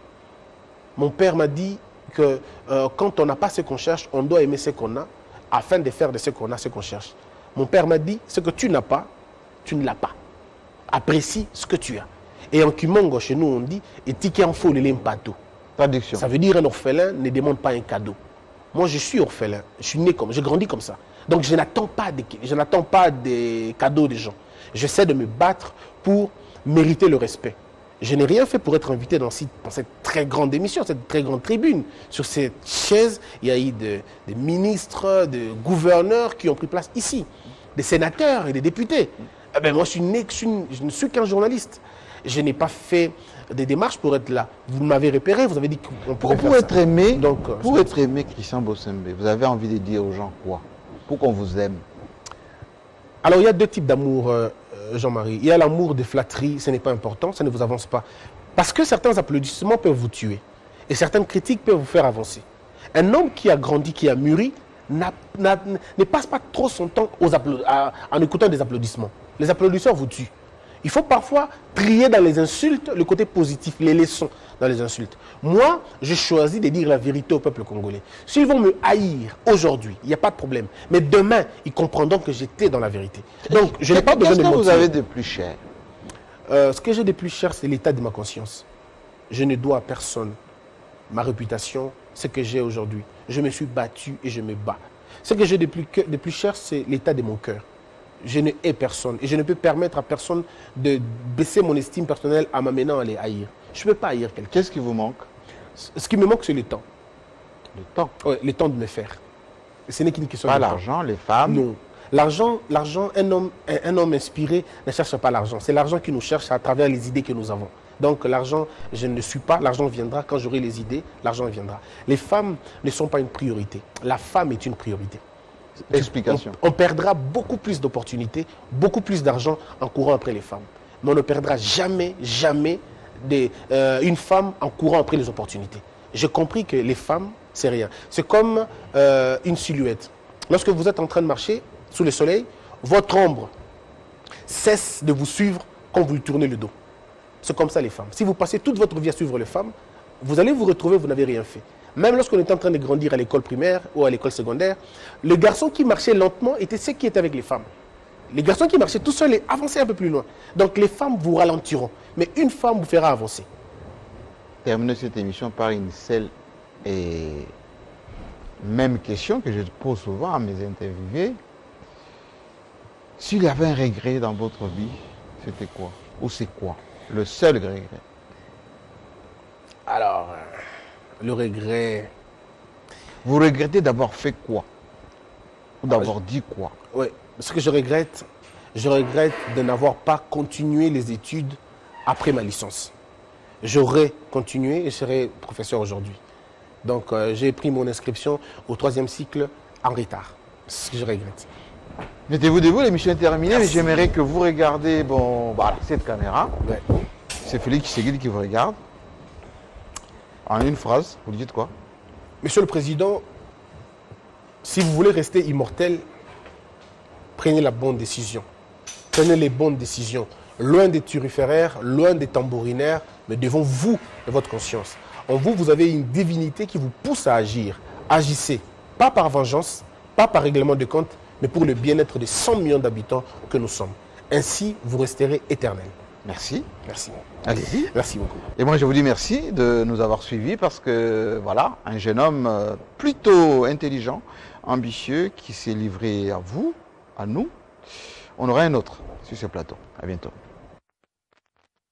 Mon père m'a dit que quand on n'a pas ce qu'on cherche, on doit aimer ce qu'on a, afin de faire de ce qu'on a ce qu'on cherche. Mon père m'a dit, ce que tu n'as pas, tu ne l'as pas. Apprécie ce que tu as. Et en Kimongo, chez nous, on dit « Etike en faux, ne pato ». Traduction. Ça veut dire un orphelin ne demande pas un cadeau. Moi, je suis orphelin. Je suis né comme, je grandis comme ça. Donc, je n'attends pas des cadeaux des gens. J'essaie de me battre pour mériter le respect. Je n'ai rien fait pour être invité dans cette très grande émission, cette très grande tribune. Sur cette chaise, il y a eu des ministres, des gouverneurs qui ont pris place ici, des sénateurs et des députés. Eh bien, moi, je ne suis qu'un journaliste. Je n'ai pas fait des démarches pour être là. Vous m'avez repéré, vous avez dit qu'on pourrait pour être aimé, donc, pour être aimé, Christian Bossembe, vous avez envie de dire aux gens quoi? Pour qu'on vous aime? Alors, il y a 2 types d'amour, Jean-Marie. Il y a l'amour de flatterie, ce n'est pas important, ça ne vous avance pas. Parce que certains applaudissements peuvent vous tuer. Et certaines critiques peuvent vous faire avancer. Un homme qui a grandi, qui a mûri, ne passe pas trop son temps en écoutant des applaudissements. Les applaudissements vous tuent. Il faut parfois trier dans les insultes le côté positif, les leçons dans les insultes. Moi, j'ai choisi de dire la vérité au peuple congolais. S'ils vont me haïr aujourd'hui, il n'y a pas de problème. Mais demain, ils comprendront que j'étais dans la vérité. Donc, je n'ai pas besoin de mentir. Qu'est-ce que vous avez de plus cher? Ce que j'ai de plus cher, c'est l'état de ma conscience. Je ne dois à personne ma réputation, ce que j'ai aujourd'hui. Je me suis battu et je me bats. Ce que j'ai de plus cher, c'est l'état de mon cœur. Je ne hais personne et je ne peux permettre à personne de baisser mon estime personnelle en m'amenant à les haïr. Je ne peux pas haïr quelqu'un. Qu'est-ce qui vous manque? Ce qui me manque, c'est le temps. Le temps? Oui, le temps de me faire. Ce n'est qu'une question de temps. temps. Pas l'argent, les femmes? Non. L'argent, un homme inspiré ne cherche pas l'argent. C'est l'argent qui nous cherche à travers les idées que nous avons. Donc l'argent, je ne suis pas, l'argent viendra. Quand j'aurai les idées, l'argent viendra. Les femmes ne sont pas une priorité. La femme est une priorité. Explication. On perdra beaucoup plus d'opportunités, beaucoup plus d'argent en courant après les femmes. Mais on ne perdra jamais, jamais une femme en courant après les opportunités. J'ai compris que les femmes, c'est rien. C'est comme une silhouette. Lorsque vous êtes en train de marcher sous le soleil, votre ombre cesse de vous suivre quand vous lui tournez le dos. C'est comme ça les femmes. Si vous passez toute votre vie à suivre les femmes, vous allez vous retrouver, vous n'avez rien fait. Même lorsqu'on était en train de grandir à l'école primaire ou à l'école secondaire, le garçon qui marchait lentement était ce qui était avec les femmes. Les garçons qui marchaient tout seuls et avançaient un peu plus loin. Donc les femmes vous ralentiront, mais une femme vous fera avancer. Terminer cette émission par une seule et même question que je pose souvent à mes interviewés. S'il y avait un regret dans votre vie, c'était quoi? Ou c'est quoi le seul regret? Alors, le regret... Vous regrettez d'avoir fait quoi? Ou d'avoir dit quoi? Oui, ce que je regrette de n'avoir pas continué les études après ma licence. J'aurais continué et je serais professeur aujourd'hui. Donc, j'ai pris mon inscription au 3e cycle en retard. C'est ce que je regrette. Mettez-vous debout, l'émission est terminée, mais j'aimerais que vous regardez voilà, cette caméra. Ouais. C'est Félix Tshisekedi qui vous regarde. En une phrase, vous dites quoi? Monsieur le Président, si vous voulez rester immortel, prenez la bonne décision. Prenez les bonnes décisions. Loin des turiféraires, loin des tambourinaires, mais devant vous et votre conscience. En vous, vous avez une divinité qui vous pousse à agir. Agissez, pas par vengeance, pas par règlement de compte, mais pour le bien-être des 100 millions d'habitants que nous sommes. Ainsi, vous resterez éternel. Merci. Merci. Allez-y. Merci beaucoup. Et moi, je vous dis merci de nous avoir suivis parce que, voilà, un jeune homme plutôt intelligent, ambitieux, qui s'est livré à vous, à nous. On aura un autre sur ce plateau. À bientôt.